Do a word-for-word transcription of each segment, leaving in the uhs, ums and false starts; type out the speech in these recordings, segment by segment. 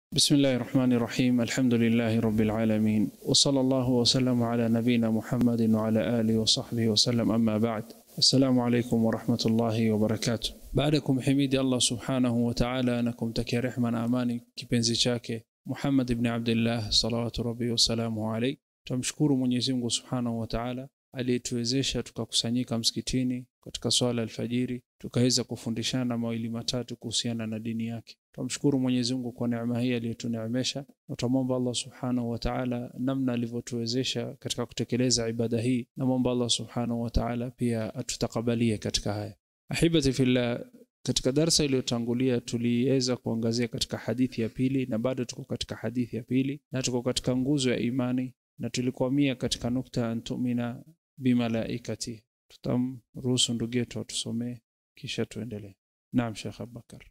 بسم الله الرحمن الرحيم. الحمد لله رب العالمين، وصلى الله وسلم على نبينا محمد وعلى آله وصحبه وسلم. أما بعد، السلام عليكم ورحمة الله وبركاته. بعدكم حميد الله سبحانه وتعالى أنكم تكي رحمة آماني kipenzi chake Muhammad ibn Abdullah salawatu rabbi wasalamu alayhi. Tumshukuru Mwenyezi Mungu Subhanahu wa Ta'ala aliyetuwezesha tukakusanyika msikitini katika swala alfajiri tukaweza kufundishana mawili matatu kuhusiana na dini yake. Tumshukuru Mwenyezi Mungu kwa neema hii aliyotuneemesha, na tumomba Allah Subhanahu wa Ta'ala namna alivyotuwezesha katika kutekeleza ibada hii, na muomba Allah Subhanahu wa Ta'ala pia atutakabalie katika haya. Ahibati fillah, katika darasa iliyotangulia tuliweza kuangazia katika hadithi ya pili, na bado tuko katika hadithi ya pili na tuko katika nguzo ya imani, na tulikwamia katika nukta antumina bimalaikati. Tutamruhusu ndugu yetu atusomee kisha tuendelee. Naam Sheikh Abubakar.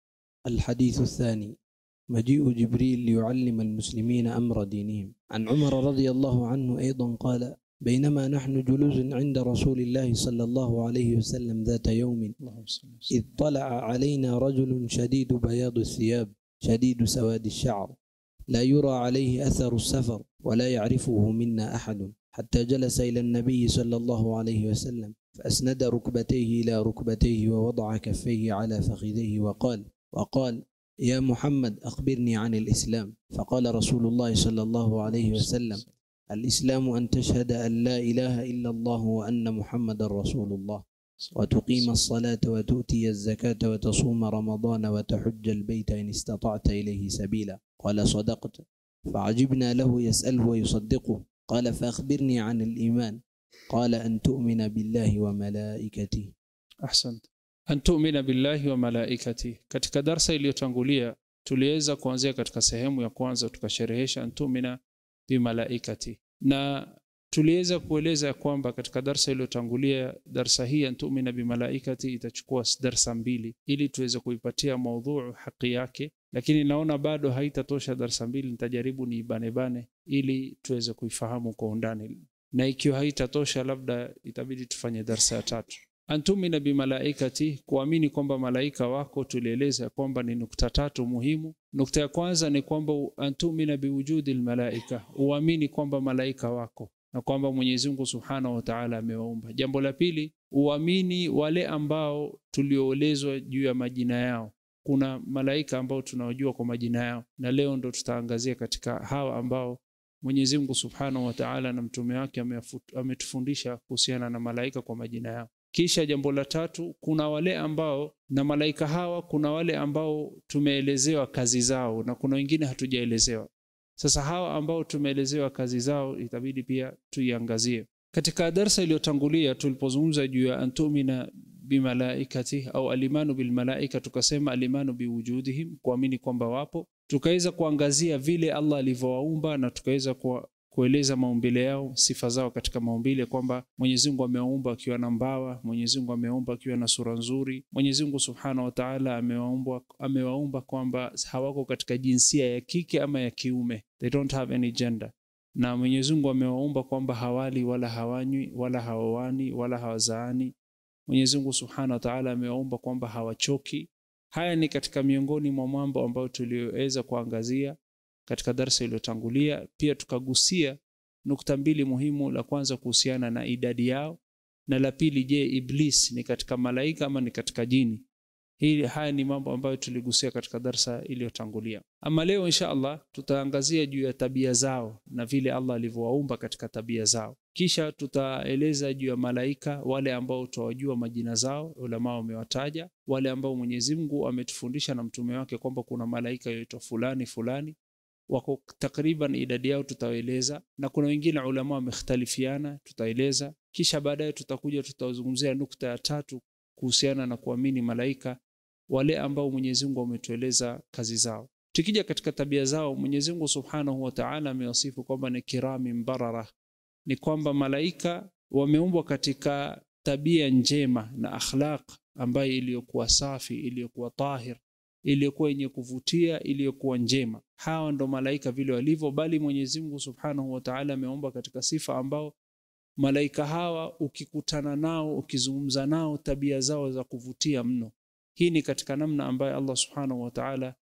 الحديث الثاني: مجيء جبريل ليعلم المسلمين أمر دينهم. عن عمر رضي الله عنه أيضا قال: بينما نحن جلوس عند رسول الله صلى الله عليه وسلم ذات يوم، إذ طلع علينا رجل شديد بياض الثياب شديد سواد الشعر، لا يرى عليه أثر السفر ولا يعرفه منا أحد، حتى جلس إلى النبي صلى الله عليه وسلم فأسند ركبتيه إلى ركبتيه ووضع كفيه على فخذيه وقال وقال يا محمد أخبرني عن الإسلام. فقال رسول الله صلى الله عليه وسلم: الإسلام أن تشهد أن لا إله إلا الله وأن محمد رسول الله، وتقيم الصلاة وتؤتي الزكاة وتصوم رمضان وتحج البيت إن استطعت إليه سبيلا. قال: صدقت. فعجبنا له يسأله ويصدقه. قال: فأخبرني عن الإيمان. قال: أن تؤمن بالله وملائكته. Ahsant. An tu'mina billahi wa malaikati. Katika darasa iliyotangulia tuliweza kuanzia katika sehemu ya kwanza tukasherehesha an tu'mina bi malaikati, na tuliweza kueleza kwamba katika darasa iliyotangulia darasa hii an tu'mina bi malaikati itachukua darasa mbili ili tuweze kuipatia maudhu haki yake, lakini naona bado haitatosha darasa mbili. Nitajaribu niibane bane ili tuweze kuifahamu kwa undani, na ikiwa haitatosha labda itabidi tufanye darasa ya tatu. Antumina bimalaikati, kuamini kwamba malaika wako. Tulieleza kwamba ni nukta tatu muhimu. Nukta ya kwanza ni kwamba antumina biwujudi almalaika, uamini kwamba malaika wako na kwamba Mwenyezi Mungu Subhanahu wa Ta'ala amewaumba. Jambo la pili, uamini wale ambao tulioelezwa juu ya majina yao. Kuna malaika ambao tunawajua kwa majina yao, na leo ndo tutaangazia katika hawa ambao Mwenyezi Mungu Subhanahu wa Ta'ala na mtume wake ametufundisha kuhusiana na malaika kwa majina yao. Kisha jambo la tatu, kuna wale ambao na malaika hawa, kuna wale ambao tumeelezewa kazi zao na kuna wengine hatujaelezewa. Sasa hawa ambao tumeelezewa kazi zao itabidi pia tuiangazie. Katika darasa iliyotangulia tulipozungumza juu ya antumina bimalaikati au alimanu bilmalaika, tukasema alimanu biwujudihim, kuamini kwamba wapo. Tukaweza kuangazia vile Allah alivyowaumba, na tukaweza kwa kueleza maumbile yao, sifa zao katika maumbile, kwamba Mwenyezi Mungu amewaumba akiwa na mbawa, Mwenyezi Mungu amewaumba akiwa na sura nzuri, Mwenyezi Mungu Subhanahu wa Ta'ala amewaumba amewaumba kwamba hawako katika jinsia ya kike ama ya kiume, they don't have any gender, na Mwenyezi Mungu amewaumba kwamba hawali wala hawanywi wala hawawani wala hawazaani. Mwenyezi Mungu Subhanahu wa Ta'ala amewaumba kwamba hawachoki. Haya ni katika miongoni mwa mambo ambayo tuliweza kuangazia katika darasa iliyotangulia. Pia tukagusia nukta mbili muhimu, la kwanza kuhusiana na idadi yao, na la pili, je, Iblis ni katika malaika ama ni katika jini? Hili haya ni mambo ambayo tuligusia katika darasa iliyotangulia. Ama leo insha Allah tutaangazia juu ya tabia zao na vile Allah alivyowaumba katika tabia zao. Kisha tutaeleza juu ya malaika wale ambao tuwajua majina zao, ulama wamewataja, wale ambao Mwenyezi Mungu ametufundisha na mtume wake kwamba kuna malaika yaitwa fulani fulani, wako takriban idadi yao tutaeleza, na kuna wengine ulama wamekhtalifiana tutaeleza. Kisha baadaye tutakuja tutazungumzia nukta ya tatu kuhusiana na kuamini malaika wale ambao Mwenyezi Mungu ametueleza kazi zao. Tukija katika tabia zao, Mwenyezi Mungu Subhanahu wa Ta'ala amewasifu kwamba ni kirami mbarara, ni kwamba malaika wameumbwa katika tabia njema na akhlaq ambayo iliyokuwa safi, iliyokuwa tahir, iliyokuwa yenye kuvutia, iliyokuwa njema. Hawa ndo malaika vile walivyo, bali Mwenyezi Mungu Subhanahu wa Ta'ala ameumba katika sifa ambao malaika hawa ukikutana nao, ukizungumza nao, tabia zao za kuvutia mno. Hii ni katika namna ambayo Allah Subhanahu wa Ta'ala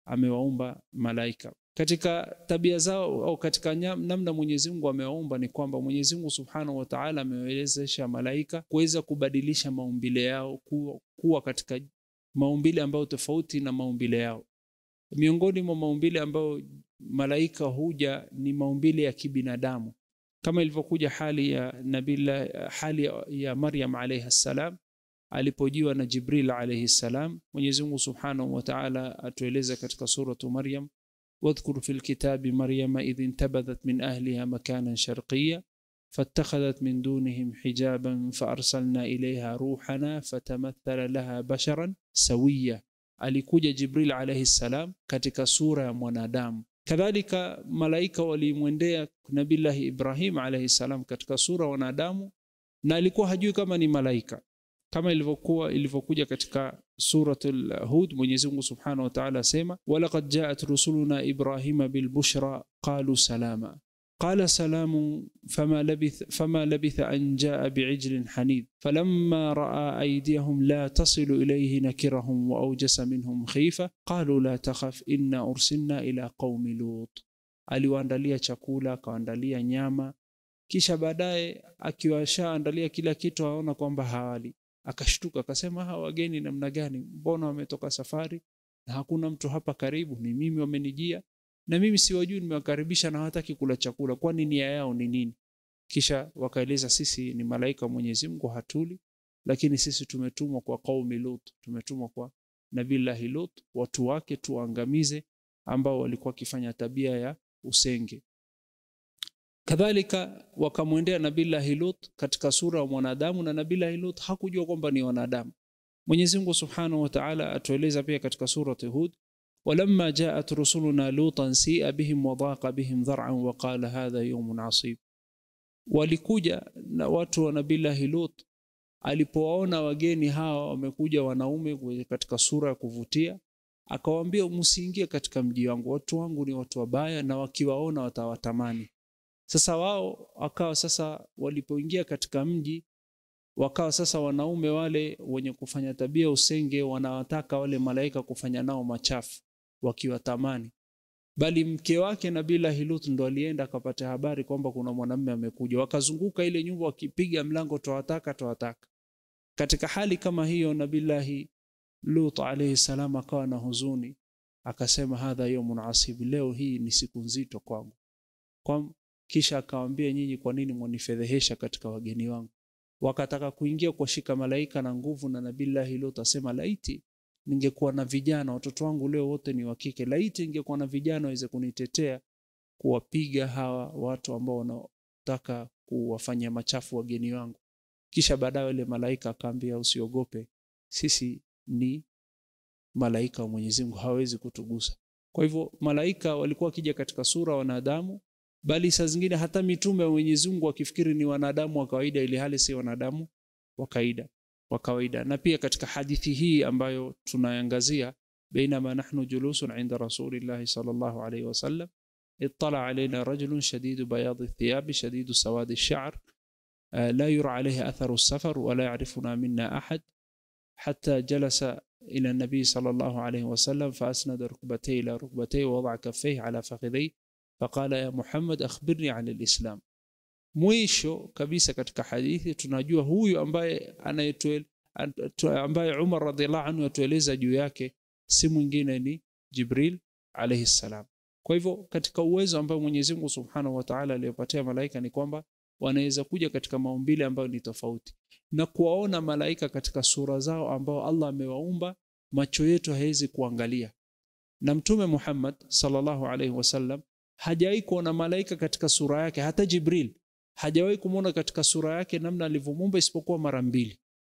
amewaumba malaika. Katika tabia zao au katika namna Mwenyezi Mungu amewaumba ni kwamba Mwenyezi Mungu Subhanahu wa Ta'ala amewezesha malaika kuweza kubadilisha maumbile yao kuwa, kuwa katika maumbile ambayo tofauti na maumbile yao. Miongoni mwa maumbile ambayo malaika huja ni maumbile ya kibinadamu, kama ilivyokuja hali ya Nabila, hali ya Maryam alayha salam alipojiwa na Jibril alayhi salam. Mwenyezi Mungu Subhanahu wa Ta'ala atueleza katika suratu Maryam, wadhkur fil kitabi Maryama idh intabadhat min ahliha makanan sharqiyya fattakhadhat min dunihim hijaban faarsalna ilayha ruhana fatamathala laha basharan sawiyya. Alikuja Jibril alayhi salam katika sura ya mwanadamu. Kadhalika malaika walimwendea Nabii Ibrahim alayhi salam katika sura ya wanadamu, na alikuwa hajui kama ni malaika, kama ilivyokuwa ilivyokuja katika suratul Hud. Mwenyezi Mungu Subhanahu wa Ta'ala asema, walaqad ja'at rusuluna Ibrahima bil bushra qalu salama qala salamun fama labith fama labitha an jaa bi'ijlin hanid falamma ra'a aydiyahum la tasilu ilayhi nakirahum wa awjasa minhum khifa qalu la takhaf inna ursilna ila qaumi lut. Aliwaandalia chakula, akaandalia nyama, kisha baadaye akiwashaandalia kila kitu aona kwamba hawali, akashtuka akasema, hawa wageni namna gani? Mbona wametoka safari na hakuna mtu hapa karibu? Ni mimi wamenijia na mimi siwajui, nimewakaribisha na hawataki kula chakula, kwani nia yao ni nini? Kisha wakaeleza, sisi ni malaika wa Mwenyezi Mungu, hatuli, lakini sisi tumetumwa kwa qaumi Lut, tumetumwa kwa Nabii Lut, watu wake tuangamize, ambao walikuwa kifanya tabia ya usenge. Kadhalika wakamwendea Nabii Lut katika sura ya mwanadamu, na Nabii Lut hakujua kwamba ni wanadamu. Mwenyezi Mungu Subhanahu wa Ta'ala atueleza pia katika sura Hud, walamma ja'at rusuluna lutan si'a bihim wa dhaqa bihim dhar'an wa qala hadha yawmun 'asib. Walikuja na watu wa Nabii Lut, alipowaona wageni hawa wamekuja wanaume katika sura ya kuvutia, akawaambia, msiingie katika mji wangu, watu wangu ni watu wabaya na wakiwaona watawatamani. Sasa wao wakawa sasa walipoingia katika mji, wakawa sasa wanaume wale wenye kufanya tabia usenge wanawataka wale malaika kufanya nao machafu wakiwatamani. Bali mke wake Nabii Lut ndo alienda akapata habari kwamba kuna mwanamume amekuja, wakazunguka ile nyumba wakipiga mlango, tawataka tawataka. Katika hali kama hiyo Nabii Lut alayhi salam akawa na huzuni, akasema, hadha yawmun asib, leo hii ni siku nzito kwangu. Kwa kisha akawaambia, nyinyi kwa nini mwanifedhehesha katika wageni wangu? Wakataka kuingia kwa shika malaika na nguvu, na Nabii Lut asema, laiti ningekuwa na vijana, watoto wangu leo wote ni wa kike, laiti ningekuwa na vijana waweze kunitetea kuwapiga hawa watu ambao wanataka kuwafanyia machafu wageni wangu. Kisha baadaye yule malaika akaambia, usiogope, sisi ni malaika wa Mwenyezi Mungu, hawezi kutugusa. Kwa hivyo malaika walikuwa wakija katika sura wanadamu, bali saa zingine hata mitume wa Mwenyezi Mungu wakifikiri ni wanadamu wa kawaida, ili hali si wanadamu wa kawaida wa kawaida. Na pia katika hadithi hii ambayo tunaangazia, bainama nahnu julusun inda Rasulillah sallallahu alayhi wasallam ittala alayna rajulun shadidu bayad athiyab shadidu sawad ash-sha'r la yura alayhi atharu as-safar wa la ya'rifuna minna ahad hatta jalasa ila an-nabi sallallahu alayhi wasallam fa asnada rukbatayhi ila rukbatayhi wa wada'a kaffayhi ala fakhidayhi faqala ya Muhammad akhbirni 'an al-islam. Mwisho kabisa katika hadithi tunajua huyu ambaye anayetuel ambaye Umar radhiallahu anhu atueleza juu yake si mwingine ni Jibril alayhi salam. Kwa hivyo katika uwezo ambao Mwenyezi Mungu Subhanahu wa Ta'ala aliyopatia malaika ni kwamba wanaweza kuja katika maumbile ambayo ni tofauti, na kuwaona malaika katika sura zao ambao Allah amewaumba macho yetu haiwezi kuangalia. Na Mtume Muhammad sallallahu alayhi wasallam hajawahi kuona malaika katika sura yake, hata Jibril hajawahi kumuona katika sura yake namna alivyomuumba isipokuwa mara mbili,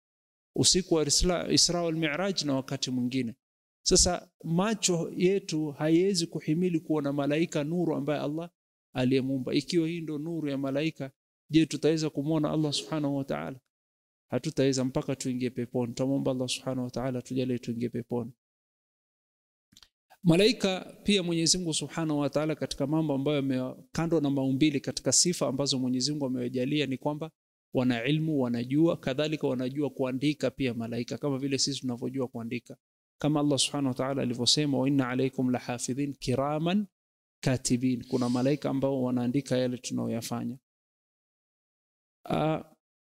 usiku wa Isra wal Mi'raj na wakati mwingine. Sasa macho yetu haiwezi kuhimili kuona malaika nuru ambaye Allah aliyemuumba. Ikiwa hii ndo nuru ya malaika, je, tutaweza kumuona Allah Subhanahu wa Ta'ala? Hatutaweza mpaka tuingie peponi. Tumuomba Allah Subhanahu wa Ta'ala tujalie tuingie peponi. Malaika pia Mwenyezi Mungu Subhanahu wa Ta'ala katika mambo ambayo kando na maumbile, katika sifa ambazo Mwenyezi Mungu amewajalia ni kwamba wana ilmu, wanajua, kadhalika wanajua kuandika pia malaika, kama vile sisi tunavyojua kuandika. kama Allah subhanahu wa ta'ala alivyosema, wa inna alaykum lahafidhin kiraman katibin, kuna malaika ambao wanaandika yale tunayoyafanya. Uh,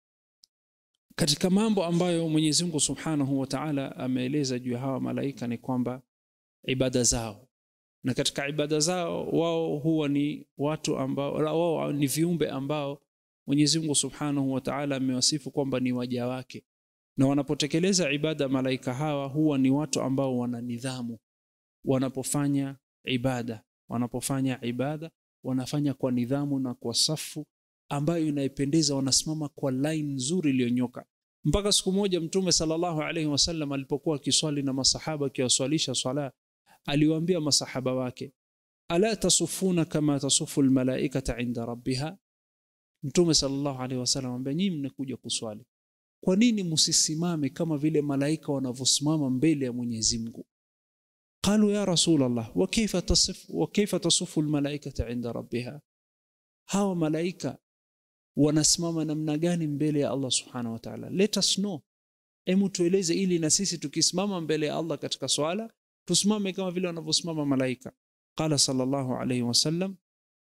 katika mambo ambayo Mwenyezi Mungu Subhanahu wa Ta'ala ameeleza juu ya hawa malaika ni kwamba ibada zao, na katika ibada zao wao huwa ni watu ambao wao ni viumbe ambao Mwenyezi Mungu Subhanahu wa Ta'ala amewasifu kwamba ni waja wake, na wanapotekeleza ibada malaika hawa huwa ni watu ambao wana nidhamu. Wanapofanya ibada wanapofanya ibada wanafanya kwa nidhamu na kwa safu ambayo inaipendeza, wanasimama kwa line nzuri iliyonyoka. Mpaka siku moja Mtume sallallahu alayhi wasallam alipokuwa kiswali na masahaba kiwaswalisha swala, aliwaambia masahaba wake, ala tasufuna kama tasufu almalaikata inda rabbiha. Mtume sallallahu alayhi wasallam ambaye nyinyi mnakuja kuswali, kwa nini msisimame kama vile malaika wanavyosimama mbele ya Mwenyezi Mungu? Qalu ya Rasulullah, wa kayfa tasifu wa kayfa tasufu almalaikata inda rabbiha, hawa malaika wanasimama namna gani mbele ya Allah subhanahu wa ta'ala? Let us know, emu tueleze ili na sisi tukisimama mbele ya Allah katika swala tusimame kama vile wanavyosimama malaika. Qala sallallahu alayhi wasallam,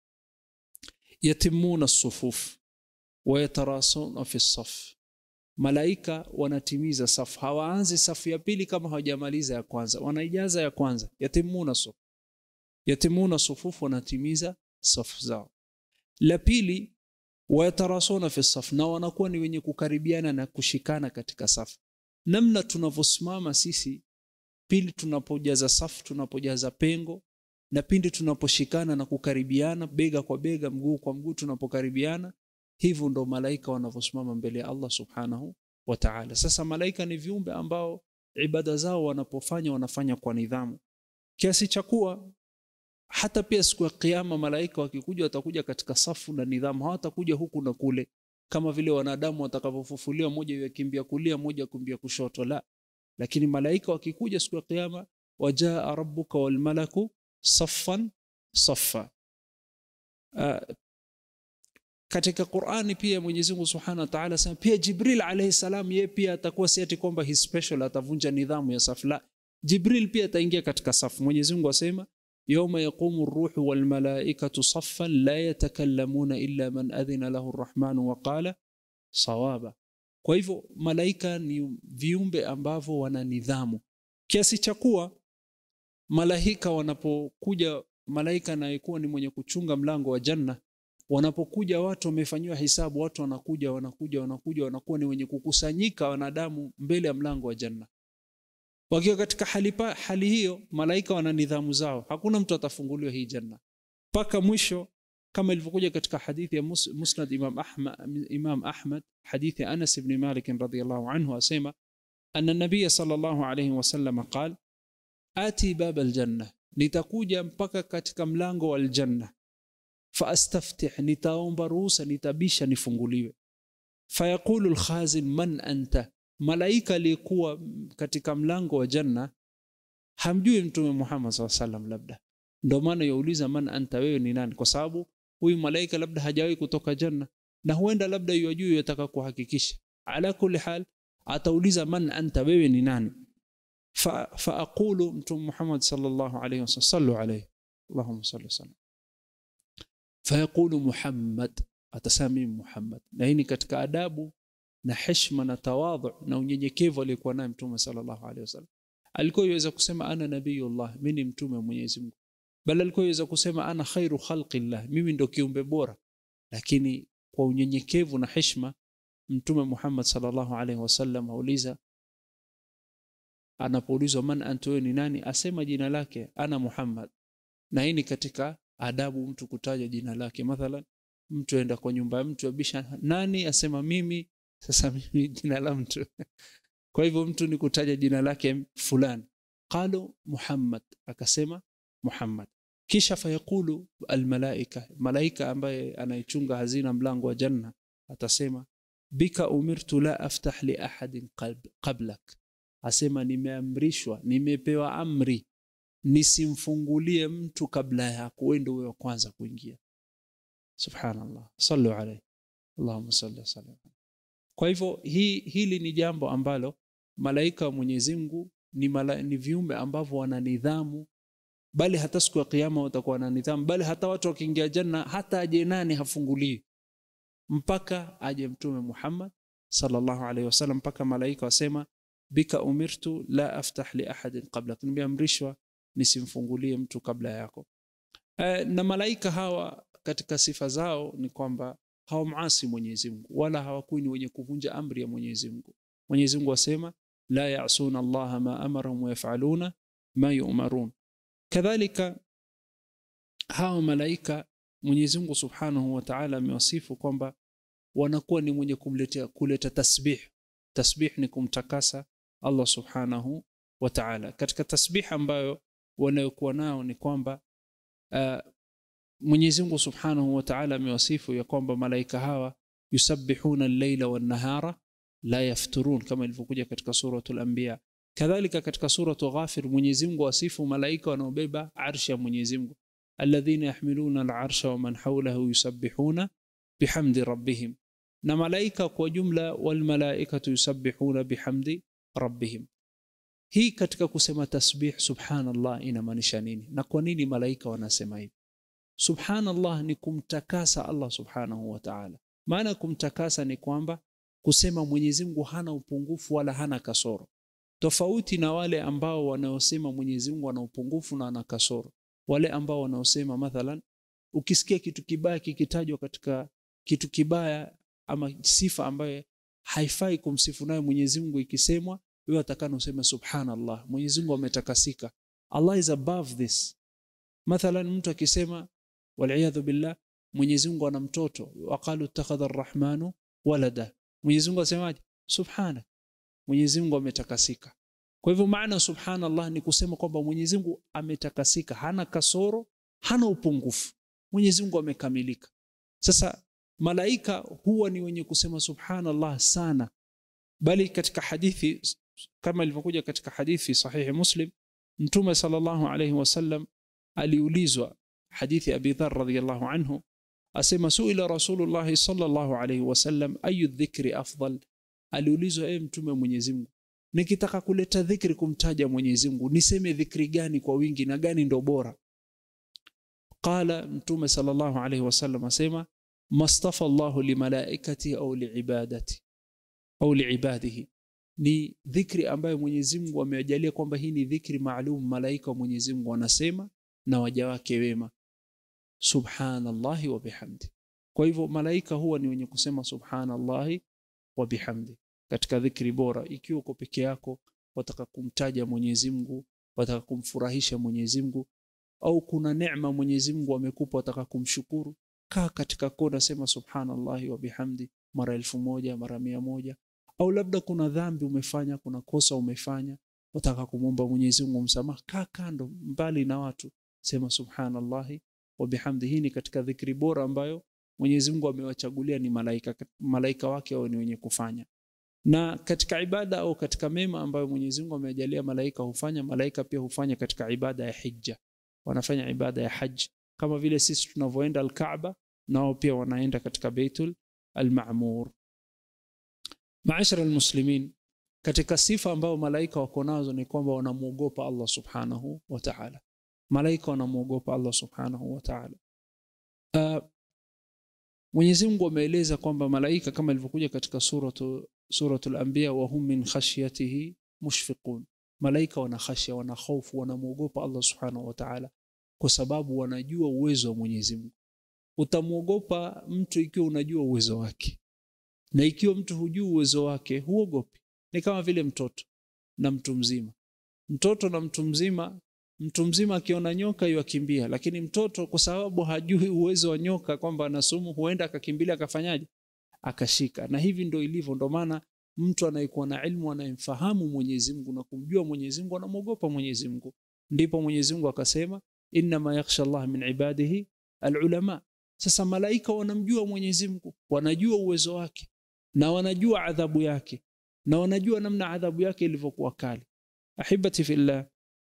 yatimuna as-sufuf wa yatarasuna fi as-saf, malaika wanatimiza safu, hawaanzi safu ya pili kama hawajamaliza ya kwanza, wanaijaza ya kwanza. Yatimuna suf yatimuna sufuf, wanatimiza safu zao. La pili, wayatarasuna fi saf, na wanakuwa ni wenye kukaribiana na kushikana katika safu. Namna tunavyosimama sisi pili tunapojaza safu, tunapojaza pengo, na pindi tunaposhikana na kukaribiana bega kwa bega, mguu kwa mguu, tunapokaribiana, hivyo ndo malaika wanavyosimama mbele ya Allah subhanahu wa ta'ala. Sasa malaika ni viumbe ambao ibada zao wanapofanya wanafanya kwa nidhamu, kiasi cha kuwa hata pia siku ya kiyama malaika wakikuja watakuja katika safu na nidhamu, hawatakuja huku na kule kama vile wanadamu watakavyofufuliwa, mmoja yakimbia kulia mmoja kumbia kushoto, la. Lakini malaika wakikuja siku ya kiyama, wajaa rabbuka wal malaku saffan saffa. Uh, katika Qur'ani pia Mwenyezi Mungu Subhanahu wa Ta'ala sema pia Jibril alayhi salam yeye pia atakuwa si ati kwamba he special atavunja nidhamu ya safu, la. Jibril pia ataingia katika safu. Mwenyezi Mungu asema yawma yaqumu ar-ruhu wal malaikatu saffan la yatakallamuna illa man adhina lahu ar-rahman wa qala sawaba. Kwa hivyo malaika ni viumbe ambavyo wana nidhamu, kiasi cha kuwa malaika wanapokuja, malaika anayekuwa ni mwenye kuchunga mlango wa janna, wanapokuja watu wamefanywa hisabu, watu wanakuja wanakuja wanakuja wanakuwa ni wenye kukusanyika wanadamu mbele ya mlango wa janna. Wakiwa katika hali, hali hiyo malaika wana nidhamu zao, hakuna mtu atafunguliwa hii janna mpaka mwisho, kama ilivyokuja katika hadithi ya Musnad Imam Ahmad, Imam Ahmad, hadithi Anas ibn Malik radhiyallahu anhu asema anna nabiy sallallahu alayhi wasallam qala ati bab aljanna, nitakuja mpaka katika mlango wa aljanna, fa astaftih, nitaomba ruhusa, nitabisha nifunguliwe. Fayaqulu alkhazin man anta, malaika alikuwa katika mlango wa janna hamjui Mtume Muhammad sallallahu alayhi wasallam, labda ndio maana yauliza man anta, wewe ni nani? Kwa sababu huyu malaika labda hajawahi kutoka janna, na huenda labda yajui yataka kuhakikisha. Ala kulli hal atauliza man anta, wewe ni nani? fa fa aqulu Mtume Muhammad sallallahu alayhi wasallam, sallu alayhi Allahumma salli sallam, fayaqulu Muhammad, atasami Muhammad. Na hii ni katika adabu na heshima na tawadhu na unyenyekevu alikuwa naye Mtume sallallahu alayhi wasallam. Alikuwa yaweza kusema ana nabiyullah, mimi ni mtume wa Mwenyezi Mungu, bali alikuwa yaweza kusema ana khairu khalqillah, mimi ndo kiumbe bora. Lakini kwa unyenyekevu na heshima Mtume Muhammad sallallahu alayhi wasallam auliza, anapoulizwa man anta, ni nani, asema jina lake, ana Muhammad. Na hii ni katika adabu mtu kutaja jina lake. Mathalan mtu aenda kwa nyumba ya mtu abisha nani, asema mimi, sasa mimi jina la mtu kwa hivyo mtu ni kutaja jina lake fulani. Qalu Muhammad, akasema Muhammad. Kisha fayaqulu almalaika, malaika ambaye anaichunga hazina mlango wa janna atasema bika umirtu la aftah li ahadin qablak, asema nimeamrishwa, nimepewa amri nisimfungulie mtu kabla yako, wewe ndio wa kwanza kuingia. Subhanallah, sallu alayhi Allahumma salli sallam. Kwa hivyo hii hili ni jambo ambalo malaika wa Mwenyezi Mungu ni, mala, ni viumbe ambavyo wana nidhamu, bali hata siku ya kiyama watakuwa na nidhamu, bali hata watu wakiingia janna hata aje nani hafungulii mpaka aje mtume Muhammad sallallahu alaihi wasallam, mpaka malaika wasema bika umirtu la aftah li ahadin qablak, nimeamrishwa nisimfungulie mtu kabla yako. E, na malaika hawa katika sifa zao ni kwamba hawamasi Mwenyezi Mungu wala hawakui ni wenye kuvunja amri ya Mwenyezi Mungu. Mwenyezi Mungu asema la ya'suna Allah ma amarahum wa yaf'aluna ma yu'marun. Kadhalika hawa malaika Mwenyezi Mungu Subhanahu wa Ta'ala amewasifu kwamba wanakuwa ni mwenye kumletea kuleta tasbih. Tasbih ni kumtakasa Allah Subhanahu wa Ta'ala. Katika tasbih ambayo wanayokuwa nao ni kwamba uh, Mwenyezi Mungu Subhanahu wa Ta'ala amewasifu ya kwamba malaika hawa yusabbihuna al-layla wan-nahara la yafturun, kama ilivyokuja katika suratul Anbiya. Kadhalika katika suratul Ghafir Mwenyezi Mungu wasifu malaika wanaobeba arshi ya Mwenyezi Mungu, alladhina yahmiluna al-arsha wa man hawlahu yusabbihuna bihamdi rabbihim. Na malaika kwa jumla, wal malaikatu yusabbihuna bihamdi rabbihim. Hii katika kusema tasbih subhanallah inamaanisha nini na kwa nini malaika wanasema hivi? Subhanallah ni kumtakasa Allah Subhanahu wa Ta'ala. Maana kumtakasa ni kwamba kusema Mwenyezi Mungu hana upungufu wala hana kasoro, tofauti na wale ambao wanaosema Mwenyezi Mungu ana upungufu na ana kasoro. Wale ambao wanaosema mathalan, ukisikia kitu kibaya kikitajwa katika kitu kibaya ama sifa ambayo haifai kumsifu nayo Mwenyezi Mungu ikisemwa, wewe utakana useme subhanallah, Mwenyezi Mungu ametakasika, Allah is above this. Mathalan mtu akisema wal billah Mwenyezi Mungu ana mtoto, waqalu ittakhadha ar-rahmanu walada, Mwenyezi Mungu asemaje? Subhana, Mwenyezi Mungu ametakasika. Kwa hivyo maana subhanallah ni kusema kwamba Mwenyezi Mungu ametakasika, hana kasoro, hana upungufu, Mwenyezi Mungu amekamilika. Sasa malaika huwa ni wenye kusema subhanallah sana, bali katika hadithi kama ilivyokuja katika hadithi sahihi Muslim, Mtume sallallahu alayhi wasallam aliulizwa, hadithi Abi Dharr radhiyallahu anhu, asema suila Rasulullah sallallahu alayhi wasallam ayu dhikri afdal, aliulizwa e Mtume Mwenyezi Mungu, nikitaka kuleta dhikri kumtaja Mwenyezi Mungu niseme dhikri gani kwa wingi na gani ndo bora? Qala Mtume sallallahu alayhi wasallam asema mastafa Allahu limalaikati au liibadati au liibadihi, ni dhikri ambayo Mwenyezi Mungu amewajalia kwamba hii ni dhikri maalum, malaika wa Mwenyezi Mungu wanasema na waja wake wema, subhanallahi wa bihamdi. Kwa hivyo malaika huwa ni wenye kusema subhanallahi wa bihamdi katika dhikri bora. Ikiwa uko peke yako wataka kumtaja Mwenyezi Mungu, wataka kumfurahisha Mwenyezi Mungu, au kuna neema Mwenyezi Mungu amekupa wataka kumshukuru, kaa katika kona sema subhanallahi wa bihamdi mara elfu moja mara mia moja. Au labda kuna dhambi umefanya, kuna kosa umefanya, wataka kumwomba Mwenyezi Mungu msamaha, kaa kando mbali na watu, sema subhanallahi wa bihamdi. Hii ni katika dhikri bora ambayo Mwenyezi Mungu amewachagulia ni malaika, malaika wake wao ni wenye kufanya. Na katika ibada au katika mema ambayo Mwenyezi Mungu amejalia malaika hufanya, malaika pia hufanya katika ibada ya hija, wanafanya ibada ya haji kama vile sisi tunavyoenda al-Kaaba, nao pia wanaenda katika Baitul al-Ma'mur. Maashara al-muslimin, katika sifa ambayo malaika wako nazo ni kwamba wanamuogopa Allah Subhanahu wa Ta'ala. Malaika wanamuogopa Allah Subhanahu wa Ta'ala. Uh, Mwenyezi Mungu ameeleza kwamba malaika kama ilivyokuja katika suratu suratul Anbiya, wa hum min khashyatihi mushfiqun, malaika wana khashya, wana hofu, wanamuogopa Allah Subhanahu wa Ta'ala kwa sababu wanajua uwezo wa Mwenyezi Mungu. Utamuogopa mtu ikiwa unajua uwezo wake, na ikiwa mtu hujui uwezo wake huogopi. Ni kama vile mtoto na mtu mzima. Mtoto na mtu mzima, mtu mzima akiona nyoka yuakimbia, lakini mtoto kwa sababu hajui uwezo wa nyoka kwamba ana sumu, huenda akakimbilia akafanyaje? Akashika. Na hivi ndio ilivyo. Ndio maana mtu anayekuwa na ilmu, anayemfahamu Mwenyezi Mungu na kumjua Mwenyezi Mungu, anamuogopa Mwenyezi Mungu. Ndipo Mwenyezi Mungu akasema inma yakhsha Allah min ibadihi alulama. Sasa malaika wanamjua Mwenyezi Mungu, wanajua uwezo wake na wanajua adhabu yake na wanajua namna adhabu yake ilivyokuwa kali. Ahibati fillah,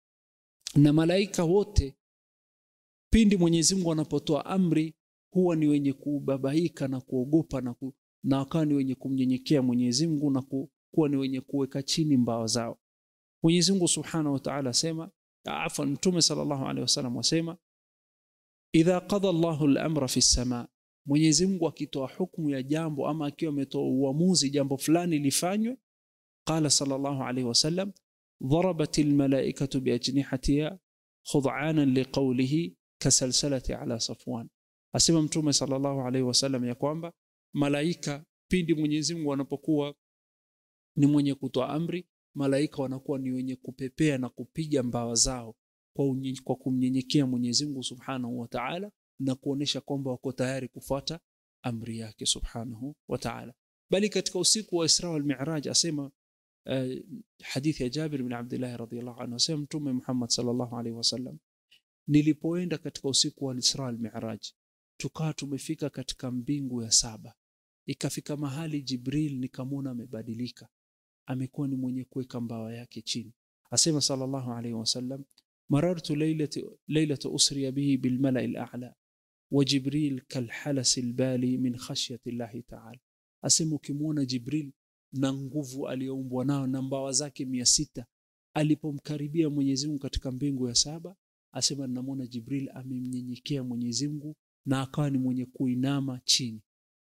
na malaika wote pindi Mwenyezi Mungu anapotoa amri huwa ni wenye kubabaika na kuogopa na ku, na wakawa ni wenye kumnyenyekea Mwenyezi Mungu na ku, kuwa ni wenye kuweka chini mbawa zao. Mwenyezi Mungu Subhanahu wa Ta'ala asema, afwan, Mtume sallallahu alaihi wasallam wasema, idha qada Allahu al-amra fi as-samaa, Mwenyezi Mungu akitoa hukumu ya jambo ama akiwa ametoa uamuzi jambo fulani lifanywe, qala sallallahu alaihi wasallam, ضربت الملائكة بأجنحتها خضعانا لقوله كسلسلة على صفوان. Asema Mtume sallallahu alaihi wasallam ya kwamba malaika pindi Mwenyezi Mungu anapokuwa ni mwenye kutoa amri, malaika wanakuwa ni wenye kupepea na kupiga mbawa zao kwa, kwa kumnyenyekea Mwenyezi Mungu Subhanahu wa Ta'ala na kuonesha kwamba wako tayari kufuata amri yake Subhanahu wa Ta'ala. Bali katika usiku wa Isra wal Mi'raj asema uh, hadithi ya Jabir bin Abdullah radhiyallahu anhu, asema Mtume Muhammad sallallahu alaihi wasallam, nilipoenda katika usiku wa Isra wal Mi'raj tukawa tumefika katika mbingu ya saba, ikafika mahali Jibril nikamwona amebadilika, amekuwa ni mwenye kuweka mbawa yake chini. Asema sallallahu alayhi wasallam, marartu laylati laylata usriya bihi bil mala'i al-a'la wa Jibril kal halas al-bali min khashyati Allah ta'ala. Asema ukimwona Jibril na nguvu aliyoumbwa nayo na mbawa zake mia sita alipomkaribia Mwenyezi Mungu katika mbingu ya saba, asema ninamwona Jibril amemnyenyekea Mwenyezi Mungu na akawa ni mwenye kuinama chini.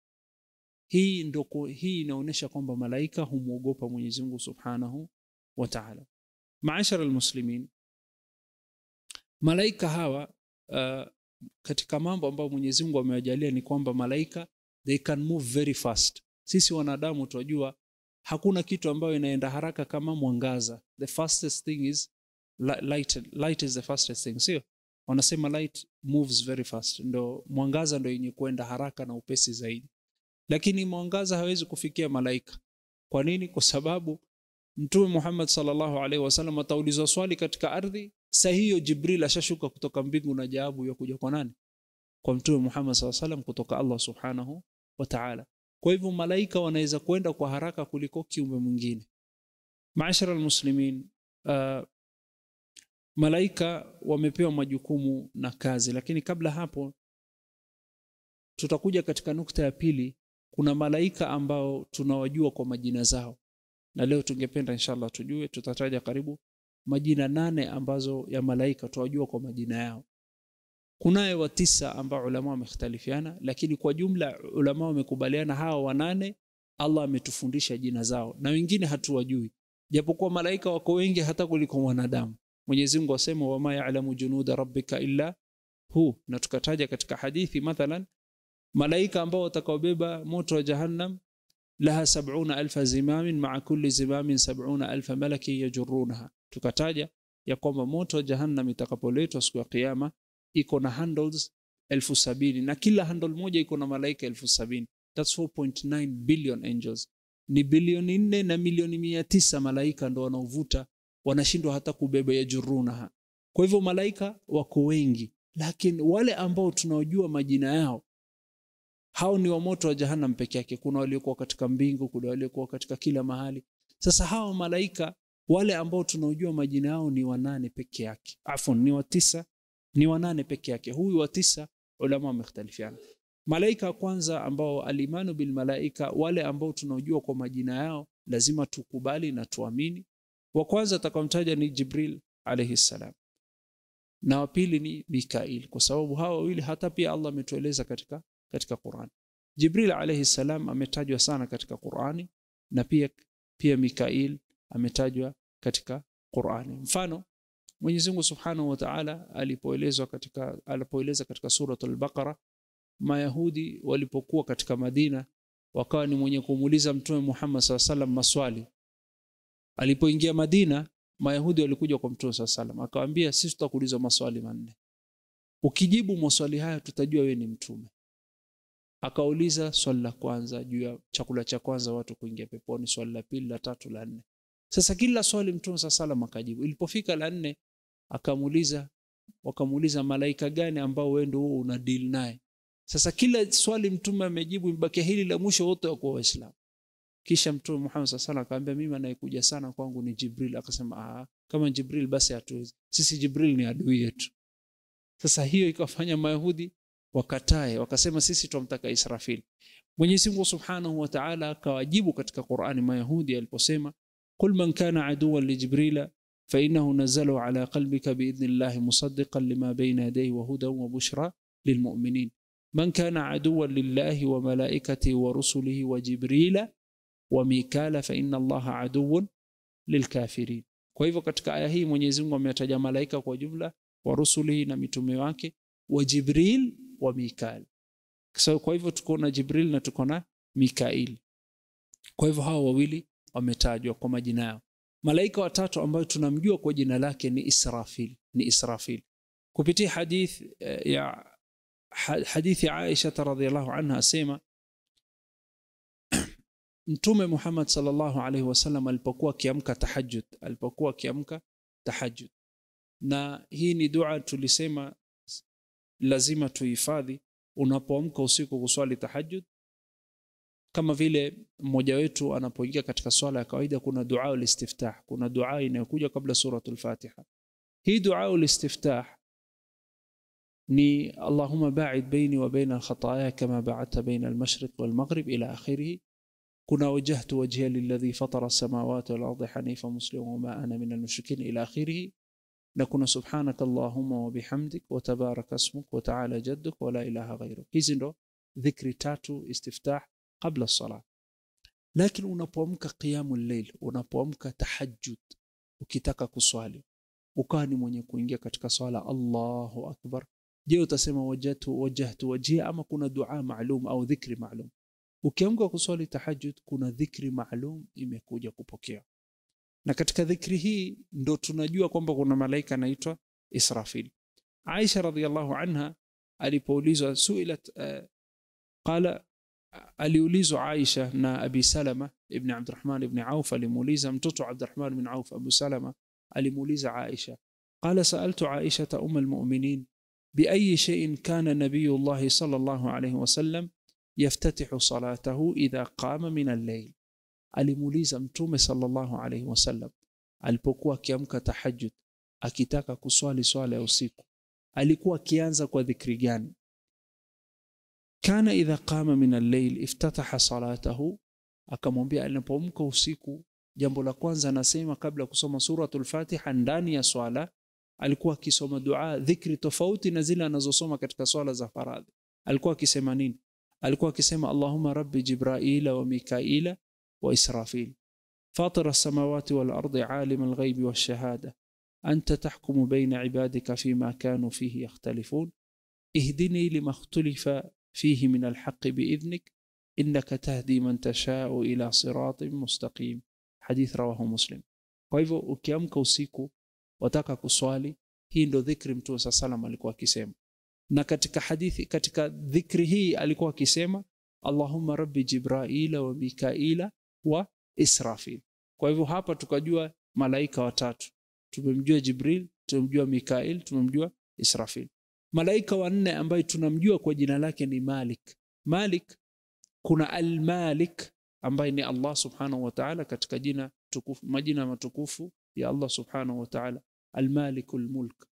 Hii ndoko hii inaonyesha kwamba malaika humuogopa Mwenyezi Mungu Subhanahu wa Ta'ala. Maashara almuslimin, malaika hawa uh, katika mambo ambayo Mwenyezi Mungu amewajalia ni kwamba malaika they can move very fast. Sisi wanadamu tunajua hakuna kitu ambayo inaenda haraka kama mwangaza. The fastest thing is light. Light is the fastest thing, sio? Wanasema light moves very fast. Ndo mwangaza ndo yenye kwenda haraka na upesi zaidi. Lakini mwangaza hawezi kufikia malaika. Kwa nini? Kwa sababu Mtume Muhammad sallallahu alaihi wasallam ataulizwa swali katika ardhi, saa hiyo Jibril ashashuka kutoka mbingu na jawabu ya kuja kwa nani? Kwa Mtume Muhammad sallallahu alaihi wasallam kutoka Allah Subhanahu wa Ta'ala. Kwa hivyo malaika wanaweza kwenda kwa haraka kuliko kiumbe mwingine. Maashara almuslimin, uh, malaika wamepewa majukumu na kazi, lakini kabla hapo tutakuja katika nukta ya pili. Kuna malaika ambao tunawajua kwa majina zao, na leo tungependa inshallah tujue, tutataja karibu majina nane ambazo ya malaika tuwajua kwa majina yao. Kunaye wa tisa ambao ulama wamekhtalifiana, lakini kwa jumla ulama wamekubaliana hawa wanane Allah ametufundisha jina zao, na wengine hatuwajui, japokuwa malaika wako wengi hata kuliko wanadamu. Mwenyezi Mungu asema wama ya'lamu junuda rabbika illa hu, na tukataja katika hadithi mathalan malaika ambao watakaobeba moto wa jahannam, laha sab'una alfa zimamin ma'a kulli zimamin sab'una alfa malaki yajurrunaha. Tukataja ya kwamba moto wa jahannam itakapoletwa siku ya kiyama iko na handles elfu sabini, na kila handle moja iko na malaika elfu sabini. That's four point nine billion angels. Ni bilioni nne na milioni mia tisa malaika ndo wanaovuta, wanashindwa hata kubeba yajurrunaha. Kwa hivyo malaika wako wengi, lakini wale ambao tunaojua majina yao hao ni wa moto wa jahannam peke yake. Kuna waliokuwa katika mbingu, kuna waliokuwa katika kila mahali. Sasa hao malaika wale ambao tunaojua majina yao ni wanane peke yake. Afwan, ni wa tisa, ni wanane peke yake. Huyu wa tisa ulama wamekhtalifiana. Malaika kwanza ambao alimanu bil malaika, wale ambao tunaojua kwa majina yao lazima tukubali na tuamini. Wa kwanza atakamtaja ni Jibril alayhi salam, na wa pili ni Mikail, kwa sababu hawa wawili hata pia Allah ametueleza katika katika Qur'an. Jibril alayhi salam ametajwa sana katika Qur'ani, na pia pia Mikail ametajwa katika Qur'ani. Mfano Mwenyezi Mungu Subhanahu wa Ta'ala alipoelezwa katika alipoeleza katika suratul Baqara, Mayahudi walipokuwa katika Madina wakawa ni mwenye kumuuliza Mtume Muhammad sallallahu alaihi wasallam maswali. Alipoingia Madina, Mayahudi walikuja kwa Mtume sallallahu alaihi wasallam akawaambia, sisi tutakuuliza maswali manne, ukijibu maswali haya tutajua wewe ni mtume. Akauliza swali la kwanza juu ya chakula cha kwanza watu kuingia peponi, swali la pili, la tatu, la nne. Sasa kila swali Mtume sallallahu alaihi wasallam akajibu. Ilipofika la nne akamuuliza, wakamuuliza malaika gani ambao wewe ndio una deal naye. Sasa kila swali Mtume amejibu, mbaki hili la mwisho wote wako Waislamu. Kisha Mtume Muhammad sallallahu alaihi wasallam akamwambia, mimi anayekuja sana kwangu ni Jibril. Akasema, ah, kama Jibril basi hatuwezi, sisi Jibril ni adui yetu. Sasa hiyo ikafanya Mayahudi wakatae, wakasema sisi tumtaka Israfil. Mwenyezi Mungu Subhanahu wa Ta'ala akawajibu katika Qur'ani Mayahudi aliposema, qul man kana aduwan li Jibrila فإنه نزله على قلبك بإذن الله مصدقا لما بين يديه وهدى وبشرى للمؤمنين من كان عدوا لله وملائكته ورسله وجبريل وميكال فإن الله عدو للكافرين. Kwa hivyo katika aya hii Mwenyezi Mungu ametaja malaika kwa jumla, wa rusulihi na mitume wake, wa Jibril wa Mikael. So, kwa hivyo tuko na Jibril na tuko na Mikail. Kwa hivyo hao wawili wametajwa kwa majina yao. Malaika watatu ambayo tunamjua kwa jina lake ni Israfil, ni Israfil. Kupitia hadith ya hadithi Aisha radhiyallahu anha asema Mtume Muhammad sallallahu alaihi wasallam alipokuwa kiamka tahajjud, alipokuwa kiamka tahajjud. Na hii ni dua tulisema lazima tuhifadhi unapoamka usiku kuswali tahajjud. Kama vile mmoja wetu anapoingia katika swala ya kawaida, kuna dua ulistiftah, kuna dua inayokuja kabla suratul Fatiha. Hii dua ulistiftah ni Allahumma ba'id baini wa baina al-khataaya kama ba'adta baina al-mashriq wal-maghrib ila akhirih. Kuna wajjahtu wajhiya lilladhi fatara as-samawati wal-ardi hanifa musliman wa ma ana min al-mushrikin ila akhirih. Na kuna subhanaka Allahumma wa bihamdik wa tabaraka ismuk wa ta'ala jadduk wa la ilaha ghayruk. Hizi ndo dhikri tatu istiftah kabla as-salah. Lakini unapoamka qiyamul layl, unapoamka tahajjud, ukitaka kuswali, ukawa ni mwenye kuingia katika swala, Allahu akbar, je, utasema wajhatu wajhatu wajhiya ama kuna dua maalum au dhikri maalum? Ukiamka kuswali tahajjud kuna dhikri maalum imekuja kupokea. Na katika dhikri hii ndo tunajua kwamba kuna malaika anaitwa Israfil. Aisha radhiyallahu anha alipoulizwa suilat uh, qala aliulizwa Aisha na Abi Salama ibn Abdurrahman ibn Auf, alimuuliza mtoto Abdurrahman ibn Auf Abu Salama alimuuliza Aisha, qala sa'altu Aisha umm al-mu'minin bi ayyi shay'in kana nabiyullah sallallahu alayhi wasallam yaftatihu salatahu idha qama min al-layl. Alimuuliza mtume sallallahu alayhi wasallam alipokuwa akiamka tahajjud akitaka kuswali swala ya usiku alikuwa akianza kwa dhikri gani? Kana idha qama min al-layl iftataha salatahu, akamwambia alipoamka usiku jambo la kwanza anasema kabla kusoma suratul Fatiha ndani ya swala alikuwa akisoma dua, dhikri tofauti na zile anazosoma katika swala za faradhi. Alikuwa akisema nini? Alikuwa akisema Allahumma rabbi Jibraila wa Mikaila wa Israfil fatir as-samawati wal ardi alim al-ghaibi wash-shahada anta tahkumu bayna ibadika fima kanu fihi yakhtalifun ihdini lima ikhtalafa fihi min al-haqq bi'idhnik innaka tahdi man tasha'u ila siratin mustaqim. Hadith rawahu Muslim. Kwa hivyo ukiamka usiku wataka kuswali, hii ndo dhikri Mtume sallam alikuwa akisema. Na katika hadithi, katika dhikri hii alikuwa akisema Allahumma rabbi Jibraila wa Mikaila wa Israfil. Kwa hivyo hapa tukajua malaika watatu. Tumemjua Jibril, tumemjua Mikail, tumemjua Israfil. Malaika wanne ambaye tunamjua kwa jina lake ni Malik. Malik, kuna Al-Malik ambaye ni Allah subhanahu wa ta'ala katika jina tukufu, majina matukufu ya Allah subhanahu wa ta'ala, Al-Malikul Mulk.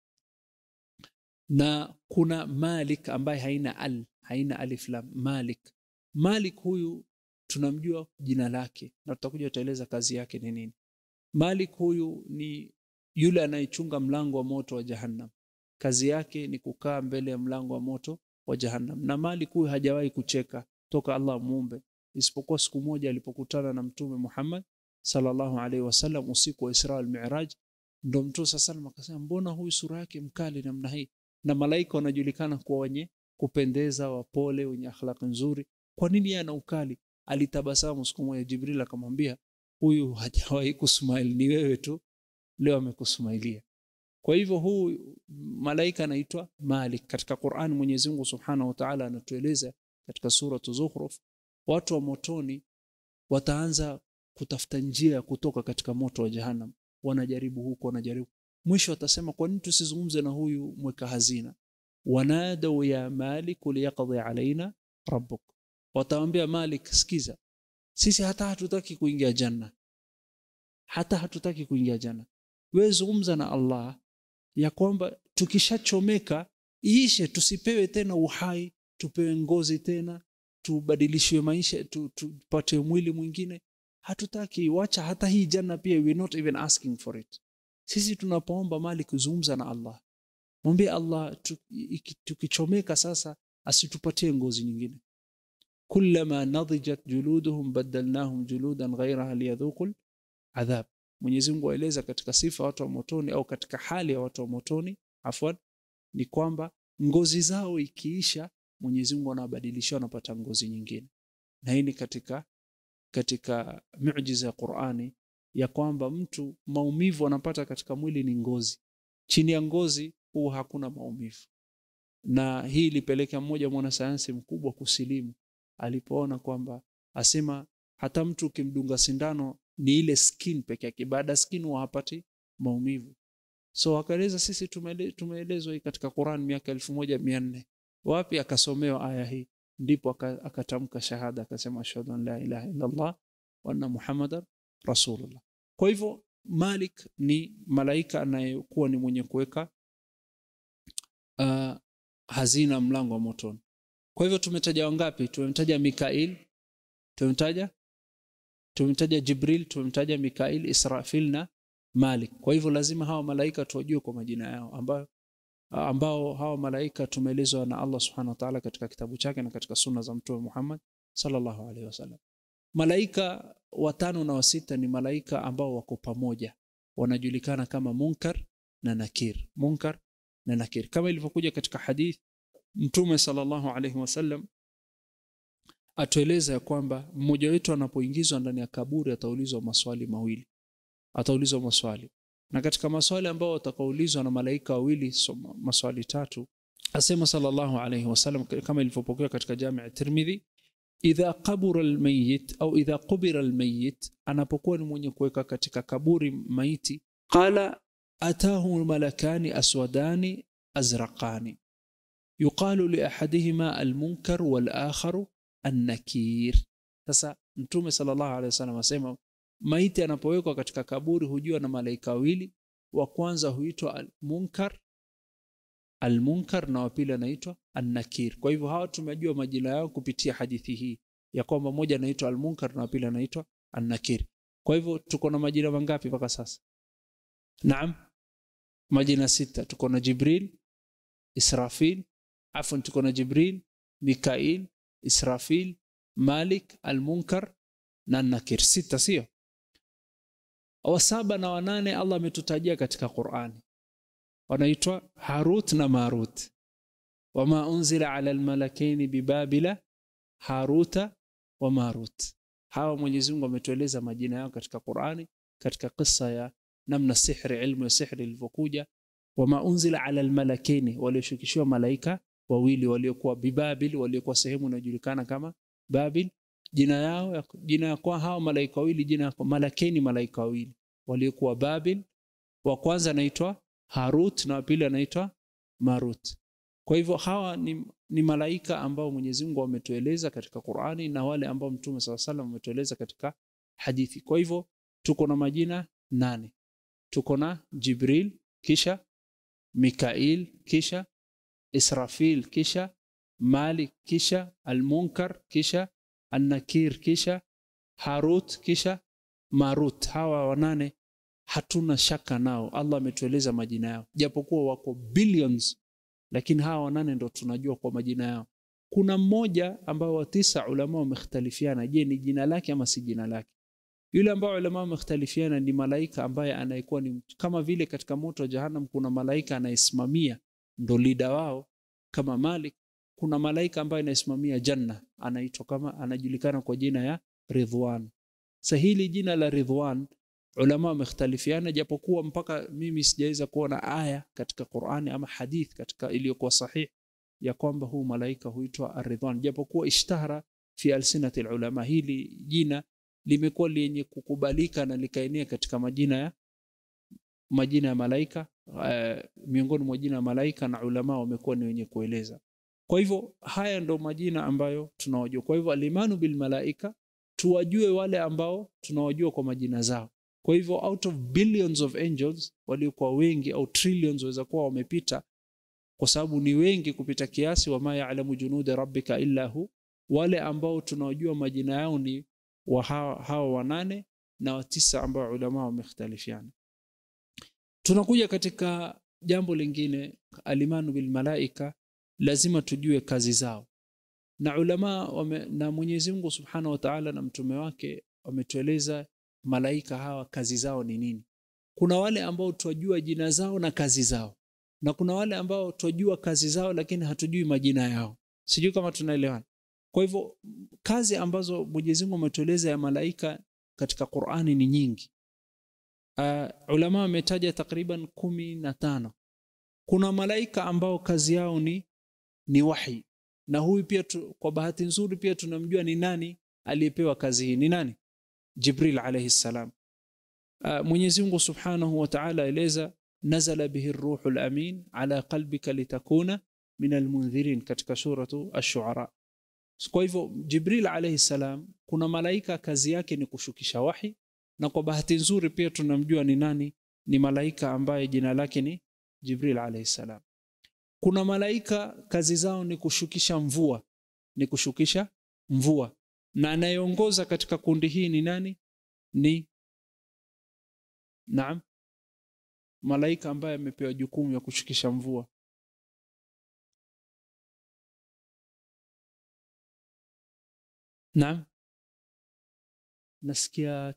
Na kuna Malik ambaye haina al, haina alif lam, Malik. Malik huyu tunamjua jina lake na tutakuja tutaeleza kazi yake ni nini. Malik huyu ni yule anayechunga mlango wa moto wa Jahannam. Kazi yake ni kukaa mbele ya mlango wa moto wa Jahannam. Na Malik huyu hajawahi kucheka toka Allah muumbe, isipokuwa siku moja alipokutana na Mtume Muhammad sallallahu alaihi wasallam usiku wa Isra al-Mi'raj, ndo Mtume sallallahu akasema mbona huyu sura yake mkali namna hii? Na malaika wanajulikana kuwa wenye kupendeza, wapole, wenye akhlaq nzuri. Kwa nini yana ukali? Alitabasamu siku moja, Jibril akamwambia huyu hajawahi kusmile, ni wewe tu leo amekusmailia. Kwa hivyo huu malaika anaitwa Malik. Katika Qur'an Mwenyezi Mungu Subhanahu wa Ta'ala anatueleza katika sura Zukhruf, watu wa motoni wataanza kutafuta njia kutoka katika moto wa Jahannam. Wanajaribu huko, wanajaribu. Mwisho watasema kwa nini tusizungumze na huyu mweka hazina? Wanadau ya Malik liyaqdi alaina rabbuk. Wataambia Malik, sikiza, sisi hata hatutaki kuingia janna. Hata hatutaki kuingia janna. Wewe zungumza na Allah ya kwamba tukishachomeka iishe, tusipewe tena uhai, tupewe ngozi tena, tubadilishwe maisha, tupate mwili mwingine. Hatutaki, wacha hata hii janna pia, we not even asking for it. sisi tunapoomba Malik kuzungumza na Allah, mwambie Allah tukichomeka sasa asitupatie ngozi nyingine. Kullama nadijat juluduhum badalnahum juludan ghayraha liyadhuqul adhab. Mwenyezi Mungu aeleza katika sifa watu wa motoni au katika hali ya watu wa motoni afwan, ni kwamba ngozi zao ikiisha Mwenyezi Mungu anabadilisha, anapata ngozi nyingine. Na hii ni katika katika miujiza ya Qur'ani ya kwamba mtu maumivu anapata katika mwili ni ngozi, chini ya ngozi huwa hakuna maumivu. Na hii ilipeleka mmoja mwana sayansi mkubwa kusilimu alipoona kwamba asema hata mtu ukimdunga sindano ni ile skin peke yake, baada skin huwa hapati maumivu. So akaeleza sisi tumeelezwa katika Qur'an miaka elfu moja mia nne wapi akasomewa aya hii, ndipo akatamka shahada akasema ashhadu an la ilaha illa Allah wa anna Muhammadar Rasulullah. Kwa hivyo Malik ni malaika anayekuwa ni mwenye kuweka uh, hazina mlango wa motoni. Kwa hivyo tumetaja wangapi? Tumemtaja Mikail, tumemtaja tumemtaja Jibril, tumemtaja Mikail, Israfil na Malik. Kwa hivyo lazima hawa malaika tuwajue kwa majina yao, ambao ambao hawa malaika tumeelezwa na Allah Subhanahu wa Ta'ala katika kitabu chake na katika sunna za Mtume Muhammad sallallahu alaihi wasallam. Malaika watano na wasita ni malaika ambao wako pamoja, wanajulikana kama Munkar na Nakir. Munkar na Nakir kama ilivyokuja katika hadith, Mtume sallallahu alaihi wasallam atueleza ya kwamba mmoja wetu anapoingizwa ndani ya kaburi ataulizwa maswali mawili. Ataulizwa maswali, na katika maswali ambao atakaulizwa na malaika wawili, so maswali tatu, asema sallallahu alaihi wasallam kama ilivyopokewa katika Jami' at-Tirmidhi, idha qabura al-mayyit au idha qubira al-mayyit, anapokuwa ni mwenye kuweka katika kaburi maiti, qala atahu malakani aswadani azraqani yuqalu li ahadihima al-munkar wal akharu an-nakir. Sasa Mtume sallallahu alaihi wasallam asema maiti anapowekwa katika kaburi hujua na malaika wawili, wa kwanza huitwa al-munkar al-munkar na wa pili anaitwa an-nakir. Kwa hivyo hawa tumejua majina yao kupitia hadithi hii ya kwamba mmoja anaitwa al-munkar na wa pili anaitwa an-nakir. Kwa hivyo tuko na majina mangapi mpaka sasa? Naam, majina sita. Tuko na Jibril, Israfil, afwan tuko na Jibril, Mikail, Israfil, Malik, al-munkar na an-nakir. Sita, sio? Wa saba na wanane Allah ametutajia katika Qur'ani, wanaitwa Harut na Marut. Wama unzila ala almalakaini bibabila Haruta wa Marut. Hawa Mwenyezi Mungu ametueleza majina yao katika Qur'ani katika kisa ya namna sihri, ilmu ya sihri ilivyokuja. Wama unzila ala almalakaini, walioshukishwa malaika wawili waliokuwa bibabil, waliokuwa sehemu inayojulikana kama Babil. Jina yao jina kwa hao malaika wawili, jina kwa malakaini, malaika wawili waliokuwa Babil. Wa kwanza anaitwa Harut na wa pili anaitwa Marut. Kwa hivyo hawa ni, ni malaika ambao Mwenyezi Mungu ametueleza katika Qur'ani na wale ambao Mtume sallallahu alaihi wasallam ametueleza katika hadithi. Kwa hivyo tuko na majina nane. Tuko na Jibril, kisha Mikail, kisha Israfil, kisha Malik, kisha Al-Munkar, kisha An-Nakir, kisha Harut, kisha Marut. Hawa wanane hatuna shaka nao, Allah ametueleza majina yao, japokuwa wako billions, lakini hawa wanane ndo tunajua kwa majina yao. Kuna mmoja ambao wa tisa ulama wamekhtalifiana, je ni jina lake ama si jina lake. Yule ambao ulama wamekhtalifiana ni malaika ambaye anaikuwa ni kama vile katika moto wa Jahannam kuna malaika anayesimamia, ndo leader wao kama Malik. Kuna malaika ambaye anayesimamia janna, anaitwa kama anajulikana kwa jina ya Ridwan. Sahili jina la Ridwan ulama wamekhtalifiana, japokuwa mpaka mimi sijaweza kuona aya katika Qur'ani ama hadith katika iliyokuwa sahih ya kwamba huu malaika huitwa Ar-Ridwan, japokuwa ishtahara fi alsinati ulama. Hili jina limekuwa lenye kukubalika na likaenea katika majina ya majina ya malaika, uh, miongoni mwa majina ya malaika, na ulama wamekuwa ni wenye kueleza. Kwa hivyo haya ndo majina ambayo tunawajua. Kwa hivyo alimanu bil malaika, tuwajue wale ambao tunawajua kwa majina zao. Kwa hivyo out of billions of angels, waliokuwa wengi au trillions waweza kuwa wamepita, kwa sababu ni wengi kupita kiasi. Wama ya'lamu junuda rabbika illa hu, wale ambao tunawajua majina yao ni wa hawa wanane na wa tisa ambao ulama wamekhtalifiana. Tunakuja katika jambo lingine, alimanu bil malaika, lazima tujue kazi zao. Na ulama wame, na Mwenyezi Mungu Subhanahu wa Ta'ala na mtume wake wametueleza malaika hawa kazi zao ni nini. Kuna wale ambao twajua jina zao na kazi zao, na kuna wale ambao twajua kazi zao lakini hatujui majina yao. Sijui kama tunaelewana. Kwa hivyo kazi ambazo Mwenyezi Mungu ametueleza ya malaika katika Qur'ani ni nyingi. Uh, ulama wametaja takriban kumi na tano. Kuna malaika ambao kazi yao ni ni wahi, na huyu pia tu, kwa bahati nzuri pia tunamjua ni nani aliyepewa kazi hii. Ni nani? Jibril alayhi salam. Uh, Mwenyezi Mungu Subhanahu wa Ta'ala eleza nazala bihi ar-ruhul amin ala qalbika litakuna min al-mundhirin katika suratu ash-shu'ara. Kwa hivyo Jibril alayhi salam, kuna malaika kazi yake ni kushukisha wahi, na kwa bahati nzuri pia tunamjua ni nani, ni malaika ambaye jina lake ni Jibril alayhi salam. Kuna malaika kazi zao ni kushukisha mvua, ni kushukisha mvua, na anayeongoza katika kundi hii ni nani? Ni naam, malaika ambaye amepewa jukumu ya kushukisha mvua. Naam, nasikia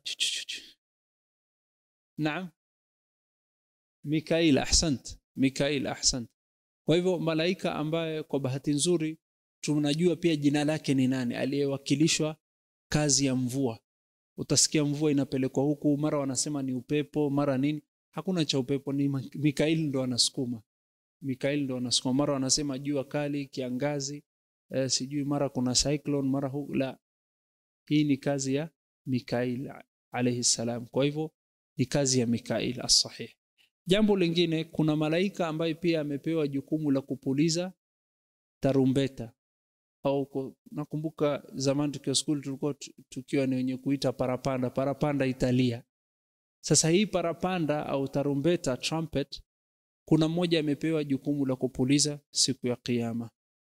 naam, Mikail. Ahsant, Mikail, ahsant. Kwa hivyo malaika ambaye kwa bahati nzuri tunajua pia jina lake ni nani, aliyewakilishwa kazi ya mvua. Utasikia mvua inapelekwa huku, mara wanasema ni upepo, mara nini. Hakuna cha upepo, ni Mikail ndo anasukuma. Mikail ndo anasukuma. Mara wanasema jua kali, kiangazi, eh, sijui mara kuna cyclone, mara huku. La, hii ni kazi ya Mikail alayhi salam. Kwa hivyo ni kazi ya Mikail as-sahih. Jambo lingine, kuna malaika ambaye pia amepewa jukumu la kupuliza tarumbeta, au nakumbuka zamani tukiwa school tulikuwa tukiwa ni wenye kuita parapanda. Parapanda Italia. Sasa hii parapanda au tarumbeta, trumpet, kuna mmoja amepewa jukumu la kupuliza siku ya kiyama,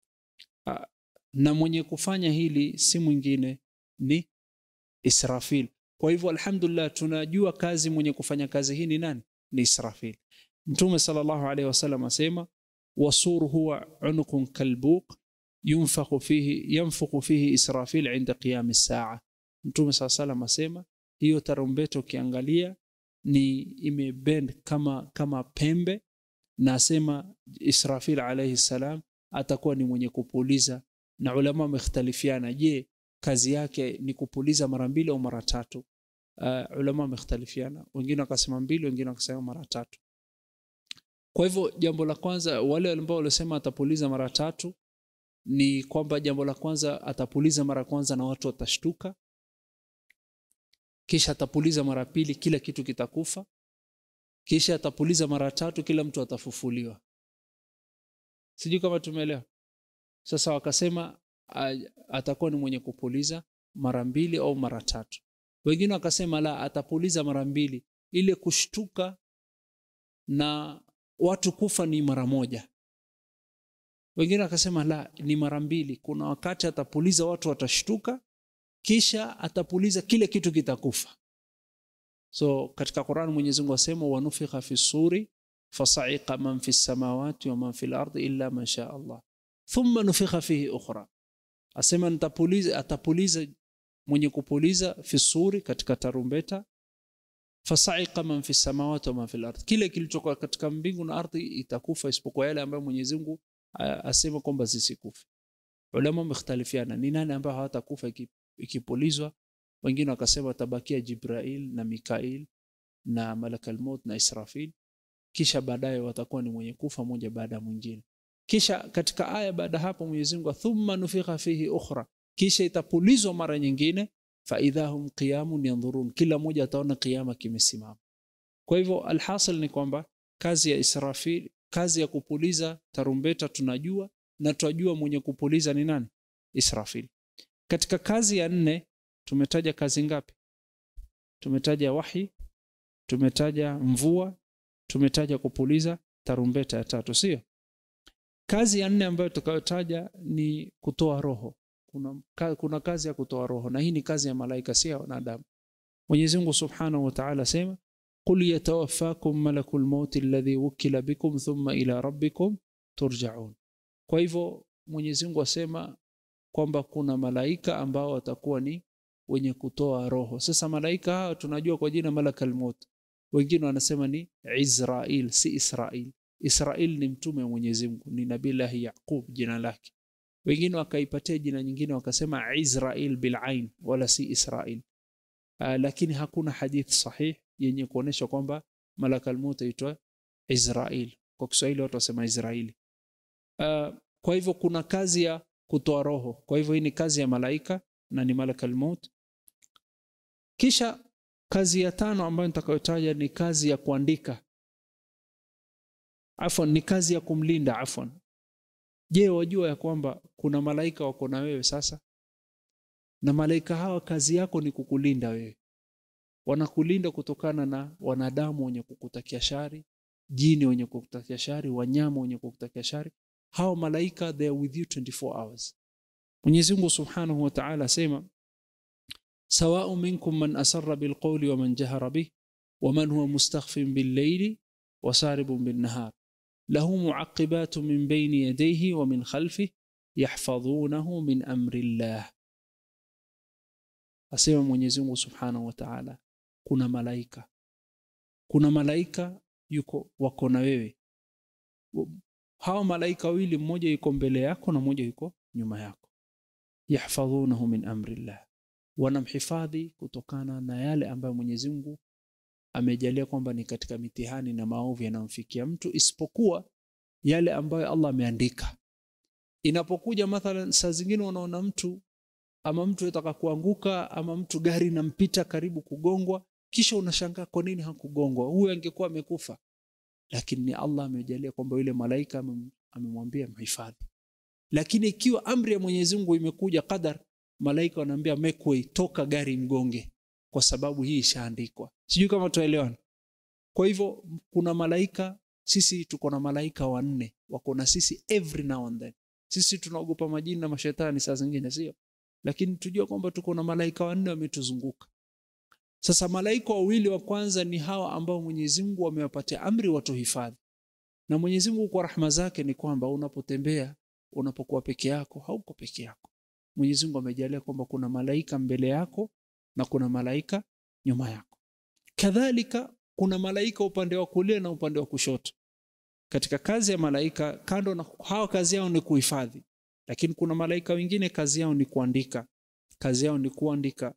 na mwenye kufanya hili si mwingine ni Israfil. Kwa hivyo alhamdulillah tunajua kazi mwenye kufanya kazi hii ni nani? Ni Israfil. Mtume sallallahu alayhi wasallam asema wasur huwa unuqun kalbuq yunfakhu fihi yanfukhu fihi Israfil inda qiyam as-saa. Mtume sallallahu alayhi wasallam asema hiyo tarumbeta ukiangalia ni imebend kama kama pembe, na asema Israfil alayhi salam atakuwa ni mwenye kupuliza. Na ulama wamekhtalifiana, je, kazi yake ni kupuliza mara mbili au mara tatu? Uh, ulama wamekhtalifiana, wengine wakasema mbili, wengine wakasema mara tatu. Kwa hivyo jambo la kwanza, wale ambao walisema atapuliza mara tatu, ni kwamba jambo la kwanza atapuliza mara kwanza na watu watashtuka, kisha atapuliza mara pili kila kitu kitakufa, kisha atapuliza mara tatu kila mtu atafufuliwa. Sijui kama tumeelewa. Sasa wakasema atakuwa ni mwenye kupuliza mara mbili au mara tatu. Wengine wakasema la, atapuliza mara mbili, ile kushtuka na watu kufa ni mara moja. Wengine wakasema la, ni mara mbili, kuna wakati atapuliza watu watashtuka, kisha atapuliza kile kitu kitakufa. So katika Qur'an Mwenyezi Mungu asema wanufikha fi suri fasa'iqa man fi samawati wa man fi al-ardi illa man sha Allah thumma nufikha fihi ukhra. Asema nitapuliza, atapuliza mwenye kupuliza fi suri katika tarumbeta, fasa'iqa man fi samawati wa man fi al-ardi, kile kilichokuwa katika mbingu na ardhi itakufa isipokuwa yale ambayo Mwenyezi Mungu asema kwamba zisikufe. Ulama wamekhtalifiana ni nani ambao hawatakufa ikipulizwa. Wengine wakasema tabakia Jibril na Mikail na Malakal Maut na Israfil, kisha baadaye watakuwa ni mwenye kufa moja baada ya mwingine. Kisha katika aya baada hapo Mwenyezi Mungu thumma nufikha fihi ukhra, kisha itapulizwa mara nyingine, fa idahum qiyamun yanzurun, kila mmoja ataona kiyama kimesimama. Kwa hivyo alhasil ni kwamba kazi ya Israfil, kazi ya kupuliza tarumbeta tunajua, na tunajua mwenye kupuliza ni nani? Israfil. Katika kazi ya nne tumetaja kazi ngapi? Tumetaja wahi, tumetaja mvua, tumetaja kupuliza tarumbeta ya tatu, sio? Kazi ya nne ambayo tutakayotaja ni kutoa roho. Kuna, kuna kazi ya kutoa roho, na hii ni kazi ya malaika, si ya wanadamu. Mwenyezi Mungu Subhanahu wa Ta'ala sema qul yatawaffakum malakul maut alladhi wukila bikum thumma ila rabbikum turja'un. Kwa hivyo Mwenyezi Mungu asema kwamba kuna malaika ambao watakuwa ni wenye kutoa roho. Sasa malaika hao tunajua kwa jina malakal maut, wengine wanasema ni Israel, si Israel. Israel ni mtume wa Mwenyezi Mungu, ni Nabii Yaqub jina lake. Wengine wakaipatia jina nyingine wakasema Israel bil ain, wala si Israel. Uh, lakini hakuna hadith sahih yenye kuonesha kwamba malakal maut aitwa Israel. Kwa Kiswahili watu wasema Israeli. Uh, kwa hivyo kuna kazi ya kutoa roho. Kwa hivyo hii ni kazi ya malaika na ni malakal maut. Kisha kazi ya tano ambayo nitakayotaja ni kazi ya kuandika. Afwan, ni kazi ya kumlinda. Afwan, je, wajua ya kwamba kuna malaika wako na wewe sasa? Na malaika hawa kazi yako ni kukulinda wewe. Wanakulinda kutokana na wanadamu wenye kukutakia shari, jini wenye kukutakia shari, wanyama wenye kukutakia shari. Hao malaika, they are with you twenty-four hours. Mwenyezi Mungu Subhanahu wa Ta'ala asema sawa'u minkum man asarra bil qawli wa man jahara bih wa man huwa mustakhfin bil layli wa saribun bin nahar lahu mu'aqibatun min bayni yadayhi wa min khalfihi yahfazunahu min amri Allah. Asema Mwenyezi Mungu Subhanahu wa Ta'ala kuna malaika. Kuna malaika yuko wako na wewe. Hao malaika wawili, mmoja yuko mbele yako na mmoja yuko nyuma yako. Yahfazunahu min amri Allah. Wanamhifadhi kutokana na yale ambayo Mwenyezi Mungu amejalia kwamba ni katika mitihani na maovu yanayomfikia mtu, isipokuwa yale ambayo Allah ameandika. Inapokuja mathalan saa zingine unaona mtu ama mtu anataka kuanguka ama mtu gari nampita karibu kugongwa, kisha unashangaa kwa nini hakugongwa, huyu angekuwa amekufa. Lakini ni Allah amejalia kwamba yule malaika amemwambia mhifadhi. Lakini ikiwa amri ya Mwenyezi Mungu imekuja qadar, malaika wanaambia make way, toka gari mgonge, kwa sababu hii ishaandikwa. Sijui kama tuelewana. Kwa hivyo kuna malaika, sisi tuko na malaika wanne wako na sisi every now and then. Sisi tunaogopa majini na mashetani saa zingine, sio? Lakini tujue kwamba tuko na malaika wanne wametuzunguka. Sasa malaika wawili wa kwanza ni hawa ambao Mwenyezi Mungu amewapatia amri watuhifadhi. Na Mwenyezi Mungu kwa rahma zake ni kwamba unapotembea, unapokuwa peke yako, hauko peke yako. Mwenyezi Mungu amejalia kwamba kuna malaika mbele yako na kuna malaika nyuma yako. Kadhalika kuna malaika upande wa kulia na upande wa kushoto. Katika kazi ya malaika, kando na hao kazi yao ni kuhifadhi, lakini kuna malaika wengine kazi yao ni kuandika. Kazi yao ni kuandika.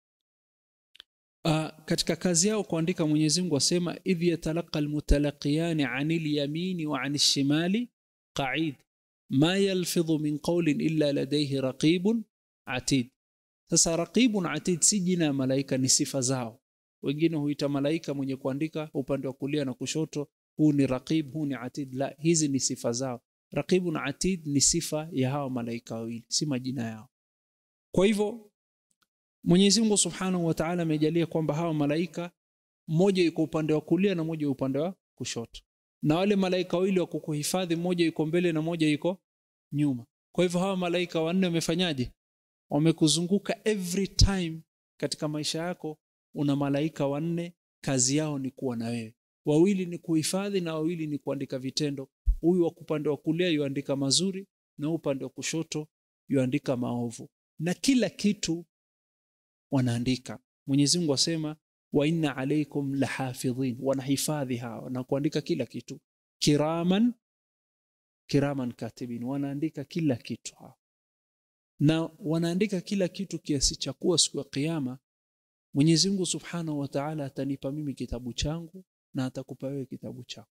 Uh, katika kazi yao kuandika, Mwenyezi Mungu asema idh yatalaqa almutalaqiyani 'anil yamini wa 'anil shimali qa'id ma yalfidhu min qawlin illa ladayhi raqibun atid. Sasa raqibun atid si jina malaika, ni sifa zao. Wengine huita malaika mwenye kuandika upande wa kulia na kushoto, huu ni raqib, huu ni atid. La, hizi ni sifa zao. Raqibun atid ni sifa ya hao malaika wawili, si majina yao. Kwa hivyo Mwenyezi Mungu Subhanahu wa Ta'ala amejalia kwamba hao malaika mmoja yuko upande wa kulia na mmoja upande wa kushoto. Na wale malaika wawili wa kukuhifadhi, mmoja yuko mbele na mmoja yuko nyuma. Kwa hivyo hao malaika wanne wamefanyaje? Wamekuzunguka every time katika maisha yako. Una malaika wanne, kazi yao ni kuwa na wewe. Wawili ni kuhifadhi na wawili ni kuandika vitendo. Huyu wa upande wa kulia yuandika mazuri na upande wa kushoto yuandika maovu. Na kila kitu wanaandika. Mwenyezi Mungu asema wa inna alaykum lahafidhin, wanahifadhi hao na kuandika kila kitu. Kiraman kiraman katibin, wanaandika kila kitu hao. Na wanaandika kila kitu kiasi cha kuwa siku ya kiyama Mwenyezi Mungu Subhanahu wa Ta'ala atanipa mimi kitabu changu na atakupa wewe kitabu chako.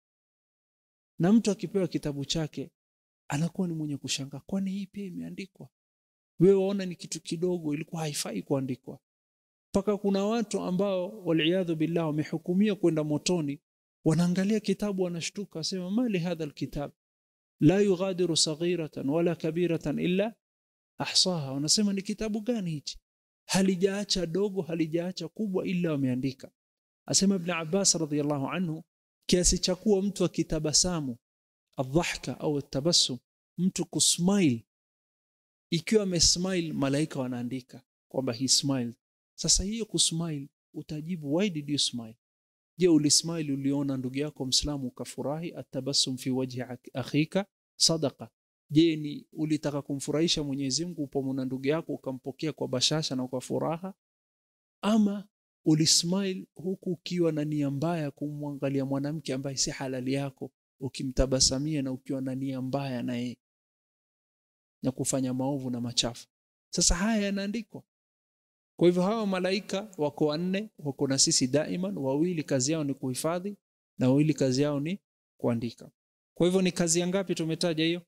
Na mtu akipewa kitabu chake anakuwa ni mwenye kushangaa, kwani hii pia imeandikwa? Wewe waona ni kitu kidogo, ilikuwa haifai kuandikwa. Paka kuna watu ambao waliaadhu billah wamehukumia kwenda motoni, wanaangalia kitabu wanashtuka, wasema mali hadha alkitab la yughadiru saghiratan wala kabiratan illa ahsaha. Wanasema ni kitabu gani hichi? Halijaacha dogo, halijaacha kubwa, illa wameandika. Asema Ibn Abbas radhiyallahu anhu, kiasi cha kuwa mtu akitabasamu, adhahka au tabassum, mtu kusmile, ikiwa amesmile malaika wanaandika kwamba he smiled. Sasa hiyo kusmile utajibu, why did you smile? Je, ulismile uliona ndugu yako Muislamu ukafurahi? Atabassum fi wajhi akhika sadaqa. Je, ni ulitaka kumfurahisha Mwenyezi Mungu upomona ndugu yako ukampokea kwa bashasha na kwa furaha, ama ulismile huku ukiwa na nia mbaya kumwangalia mwanamke ambaye si halali yako, ukimtabasamia na ukiwa na nia mbaya na yeye na kufanya maovu na machafu? Sasa haya yanaandikwa. Kwa hivyo hawa malaika wako wanne, wako na sisi daiman. Wawili kazi yao ni kuhifadhi na wawili kazi yao ni kuandika. Kwa hivyo ni kazi ngapi tumetaja hiyo?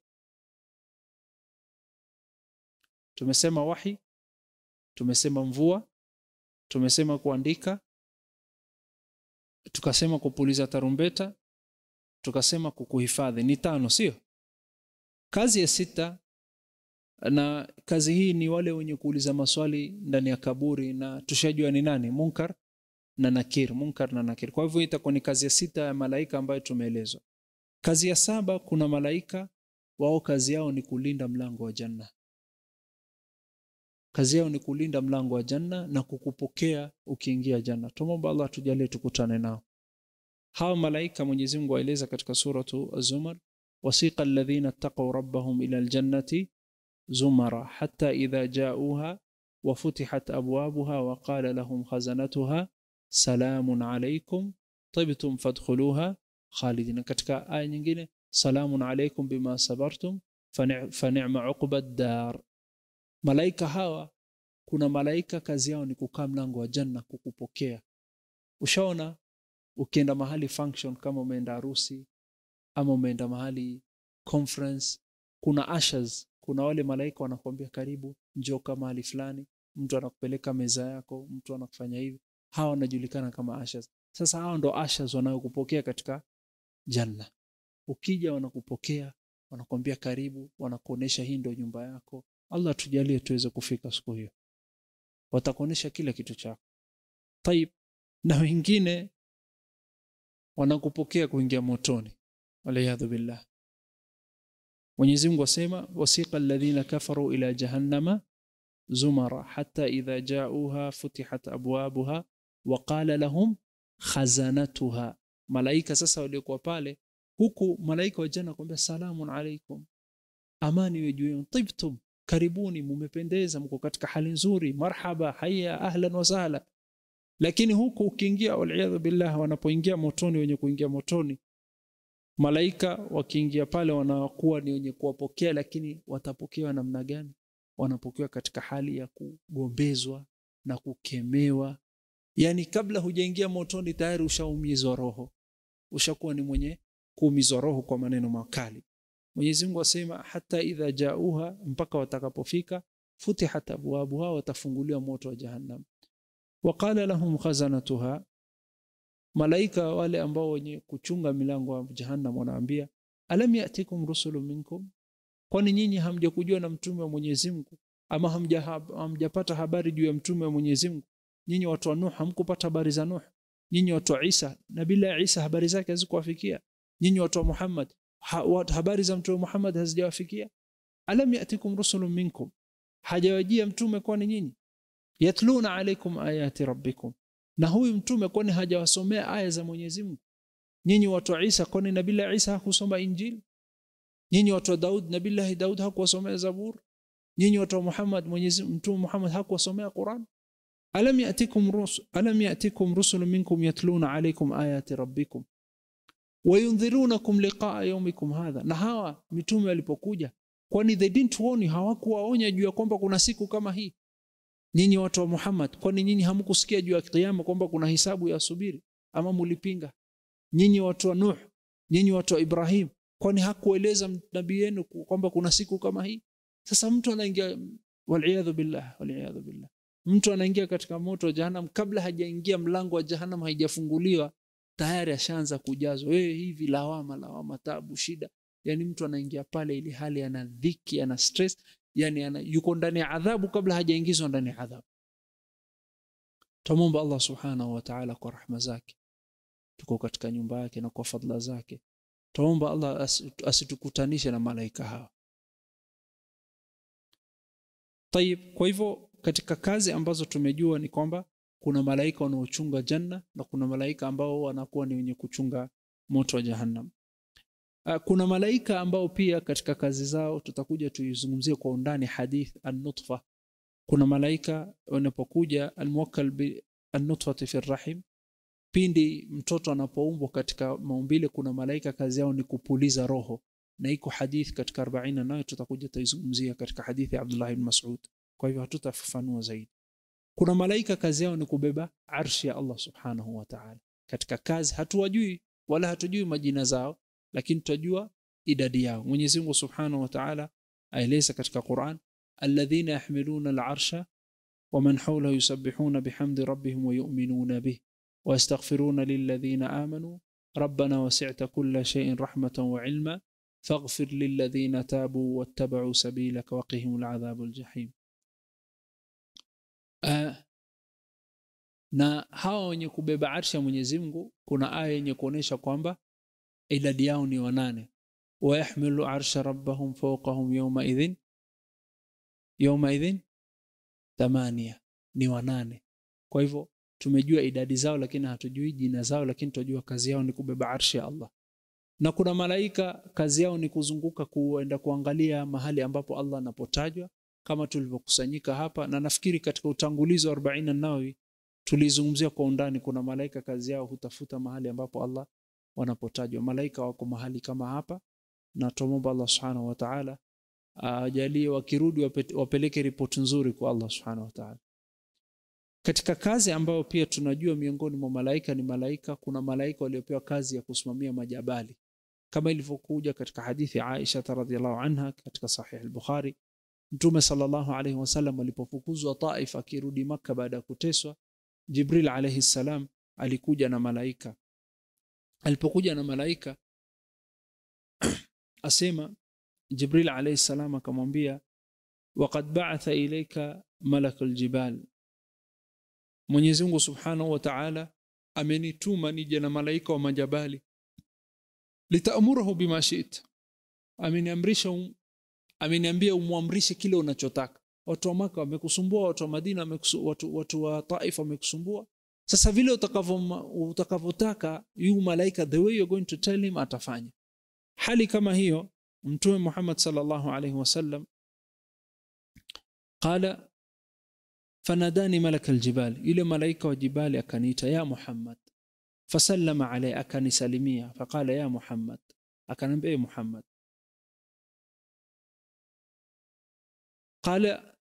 Tumesema wahi, tumesema mvua, tumesema kuandika, tukasema kupuliza tarumbeta, tukasema kukuhifadhi. Ni tano, sio? Kazi ya sita, na kazi hii ni wale wenye kuuliza maswali ndani ya kaburi, na tushajua ni nani, Munkar na Nakir, Munkar na Nakir. Kwa hivyo itakuwa ni kazi ya sita ya malaika ambayo tumeelezwa. Kazi ya saba, kuna malaika wao kazi yao ni kulinda mlango wa janna. Kazi yao ni kulinda mlango wa janna na kukupokea ukiingia janna. Tumomba Allah tujalie tukutane nao. Hao malaika Mwenyezi Mungu aeleza katika suratu Az-Zumar, wasiqa alladhina ittaqaw rabbahum ila aljannati zumara hatta idha ja'uha wa futihat abwabuha wa qala lahum khazanatuha salamun alaykum tibtum fadkhuluha khalidin. Katika aya nyingine, salamun alaykum bima sabartum fa ni'ma uqbad dar. Malaika hawa, kuna malaika kazi yao ni kukaa mlango wa janna kukupokea. Ushaona ukienda mahali function, kama umeenda harusi ama umeenda mahali conference, kuna ushers, kuna wale malaika wanakuambia karibu, njoo kama mahali fulani, mtu anakupeleka meza yako, mtu anakufanya hivi. Hawa wanajulikana kama ushers. Sasa hao ndo ushers wanaokupokea katika janna. Ukija wanakupokea, wanakuambia karibu, wanakuonesha hii ndo nyumba yako. Allah tujalie tuweze kufika siku hiyo. Watakuonesha kila kitu chako. Tayib, na wengine wanakupokea kuingia motoni. Waliyadhu billah. Mwenyezi Mungu asema, wasiqa alladhina kafaru ila jahannama zumara hatta idha ja'uha futihat abwabuha wa qala lahum khazanatuha. Malaika sasa waliokuwa pale, huku malaika wa janna kwambia salamun alaykum, amani iwe juu yenu, tibtum, karibuni, mumependeza, mko katika hali nzuri, marhaba, haya, ahlan wa sahla. Lakini huku ukiingia, waliyadhu billah, wanapoingia motoni, wenye kuingia motoni, malaika wakiingia pale wanakuwa ni wenye kuwapokea, lakini watapokewa namna gani? Wanapokewa katika hali ya kugombezwa na kukemewa. Yani kabla hujaingia motoni tayari ushaumizwa roho, ushakuwa ni mwenye kuumizwa roho kwa maneno makali. Mwenyezi Mungu asema hata idha jauha, mpaka watakapofika, futihat abwabuha, watafunguliwa moto wa jahannam. Waqala lahum khazanatuha, malaika wale ambao wenye kuchunga milango wa jahannam wanaambia, alam yatikum rusulun minkum, kwani nyinyi hamjakujua na mtume wa Mwenyezi Mungu, ama hamja hamjapata habari juu ya mtume wa Mwenyezi Mungu? Nyinyi watu wa Nuh hamkupata habari za Nuh? Nyinyi watu wa Isa, nabii Isa habari zake hazikuwafikia? Nyinyi watu wa Muhammad ha, habari za mtume Muhammad hazijawafikia? Alam yatikum rusulun minkum, hajawajia mtume kwani nyinyi? Yatluna alaykum ayati rabbikum, na huyu mtume kwani hajawasomea aya za Mwenyezi Mungu? Nyinyi watu wa Isa, kwani nabii Isa hakusoma Injili? Nyinyi watu wa Daud, nabii Daud hakuwasomea Zabur? Nyinyi watu wa Muhammad, Mwenyezi mtume Muhammad hakuwasomea Qur'an? Alam yatikum rusul alam yatikum rusulun minkum yatluna alaykum ayati rabbikum wa yunzirunakum liqa'a yawmikum hadha. Na hawa mitume walipokuja, kwani they didn't warn you, hawakuwaonya juu ya kwamba kuna siku kama hii? Nyinyi watu wa Muhammad, kwani nyinyi hamkusikia juu ya kiyama kwamba kuna hisabu ya subiri, ama mulipinga? Nyinyi watu wa Nuh, nyinyi watu wa Ibrahim, kwani hakueleza nabii yenu kwamba kuna siku kama hii? Sasa mtu anaingia, waliyadhu billah, waliyadhu billah, mtu anaingia katika moto wa jahannam, kabla hajaingia mlango wa jahannam haijafunguliwa tayari ashaanza kujazwa wewe hivi, lawama lawama, tabu, shida. Yani mtu anaingia pale ili hali ana dhiki, ana stress, yani ana yuko ndani ya adhabu kabla hajaingizwa ndani ya adhabu. Tumuomba Allah subhanahu wa ta'ala kwa rahma zake tuko katika nyumba yake na kwa fadhila zake, tuomba Allah asitukutanishe na malaika hawa. Tayib, kwa hivyo katika kazi ambazo tumejua ni kwamba kuna malaika wanaochunga janna na kuna malaika ambao wanakuwa ni wenye kuchunga moto wa jahannam. Kuna malaika ambao pia katika kazi zao tutakuja tuizungumzie kwa undani hadith an-nutfa. Kuna malaika wanapokuja al-muwakkal bi an-nutfati fi ar-rahim, pindi mtoto anapoumbwa katika maumbile, kuna malaika kazi yao ni kupuliza roho, na iko hadith katika arobaini nayo tutakuja tuizungumzia katika hadithi ya Abdullah ibn Mas'ud, kwa hivyo hatutafafanua zaidi. Kuna malaika kazi yao ni kubeba arshi ya Allah subhanahu wa ta'ala. Katika kazi hatuwajui wala hatujui majina zao, lakini tutajua idadi yao. Mwenyezi Mungu subhanahu wa ta'ala aeleza katika Qur'an, alladhina yahmiluna al-arsha wa man hawlahu yusabbihuna bihamdi rabbihim wa yu'minuna bihi wa yastaghfiruna lilladhina amanu rabbana wasi'ta kulla shay'in rahmatan wa 'ilma faghfir lilladhina tabu wattaba'u sabilaka waqihim al'adhabal jahim. Uh, na hao wenye kubeba arshi ya Mwenyezi Mungu, kuna aya yenye kuonesha kwamba idadi yao ni wanane. Wa yahmilu arsha rabbahum fawqahum yawma idhin yawma idhin thamania, ni wanane. Kwa hivyo tumejua idadi zao lakini hatujui jina zao, lakini tunajua kazi yao ni kubeba arshi ya Allah. Na kuna malaika kazi yao ni kuzunguka kuenda kuangalia mahali ambapo Allah anapotajwa, kama tulivyokusanyika hapa. Na nafikiri katika utangulizi wa arobaini an-Nawawi tulizungumzia kwa undani, kuna malaika kazi yao hutafuta mahali ambapo Allah wanapotajwa. Malaika wako mahali kama hapa, na tuombe Allah subhanahu wa ta'ala ajalie wakirudi wapeleke ripoti nzuri kwa Allah subhanahu wa ta'ala. Katika kazi ambayo pia tunajua miongoni mwa malaika ni malaika, kuna malaika waliopewa kazi ya kusimamia majabali, kama ilivyokuja katika hadithi Aisha radhiyallahu anha katika sahih al-Bukhari. Mtume sallallahu alayhi wasallam alipofukuzwa Taif akirudi Makkah baada ya kuteswa, Jibril alayhi salam alikuja na malaika. Alipokuja na malaika asema Jibril alayhi salam akamwambia, waqad ba'atha ilayka malakul jibal, Mwenyezi Mungu subhanahu wa ta'ala amenituma nije na malaika wa majabali, litaamurahu bima shi'ta, ameniamrisha um, ameniambia umwamrishe kile unachotaka. Watu wa Makkah wamekusumbua, watu wa Madina wamekusumbua, watu, watu wa Taif wamekusumbua. Sasa vile utakavotaka yu malaika, the way you're going to tell him, atafanya. Hali kama hiyo Mtume Muhammad sallallahu alayhi wasallam qala fanadani malak aljibal, ile malaika wa jibali akaniita, ya Muhammad, fasallama alayhi, akanisalimia, faqala ya Muhammad, akanambia Muhammad, qala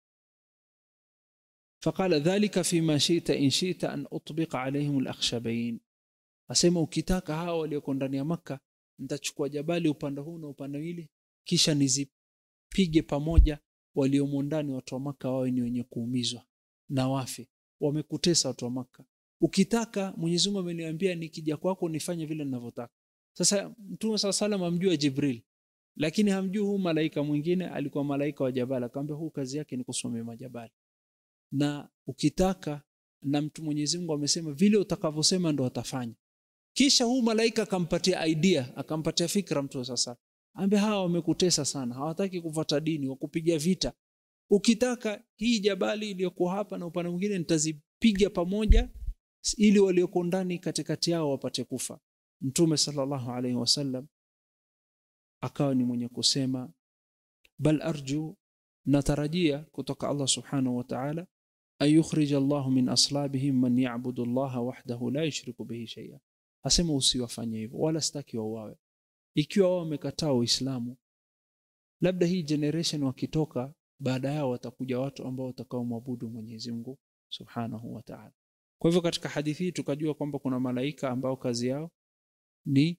faqala dhalika fima shi'ta in shi'ta an utbiqa alayhim alakhshabain, asema ukitaka hao walioko ndani ya Makkah nitachukua jabali upande huu na upande hili, kisha nizipige pamoja, waliomo ndani watu wa Makkah wao ni wenye kuumizwa na wafi, wamekutesa watu wa Makkah. Ukitaka, Mwenyezi Mungu ameniambia nikija kwako nifanye vile ninavyotaka. Sasa Mtume sallallahu alayhi amjua Jibril, lakini hamjui huu malaika mwingine, alikuwa malaika wa jabali, akamwambia huu kazi yake ni kusimamia majabali. Na ukitaka, na mtu Mwenyezi Mungu amesema vile utakavyosema ndo atafanya. Kisha huu malaika akampatia idea, akampatia fikra Mtume sasa. Ambe hawa wamekutesa sana, hawataki kufuata dini, wakupiga vita. Ukitaka hii jabali iliyokuwa hapa na upande mwingine nitazipiga pamoja, ili walioko ndani katikati yao wapate kufa. Mtume sallallahu alayhi wasallam akawa ni mwenye kusema, bal arju, natarajia kutoka Allah subhanahu wa ta'ala, ayukhrij Allah min aslabihim man ya'budu Allah wahdahu la yushriku bihi shay'a. Asema usiwafanye hivyo, wala sitaki wauawe. Ikiwa wao wamekataa Uislamu, labda hii generation wakitoka baada yao watakuja watu ambao watakao muabudu Mwenyezi Mungu subhanahu wa ta'ala. Kwa hivyo katika hadithi hii tukajua kwamba kuna malaika ambao kazi yao ni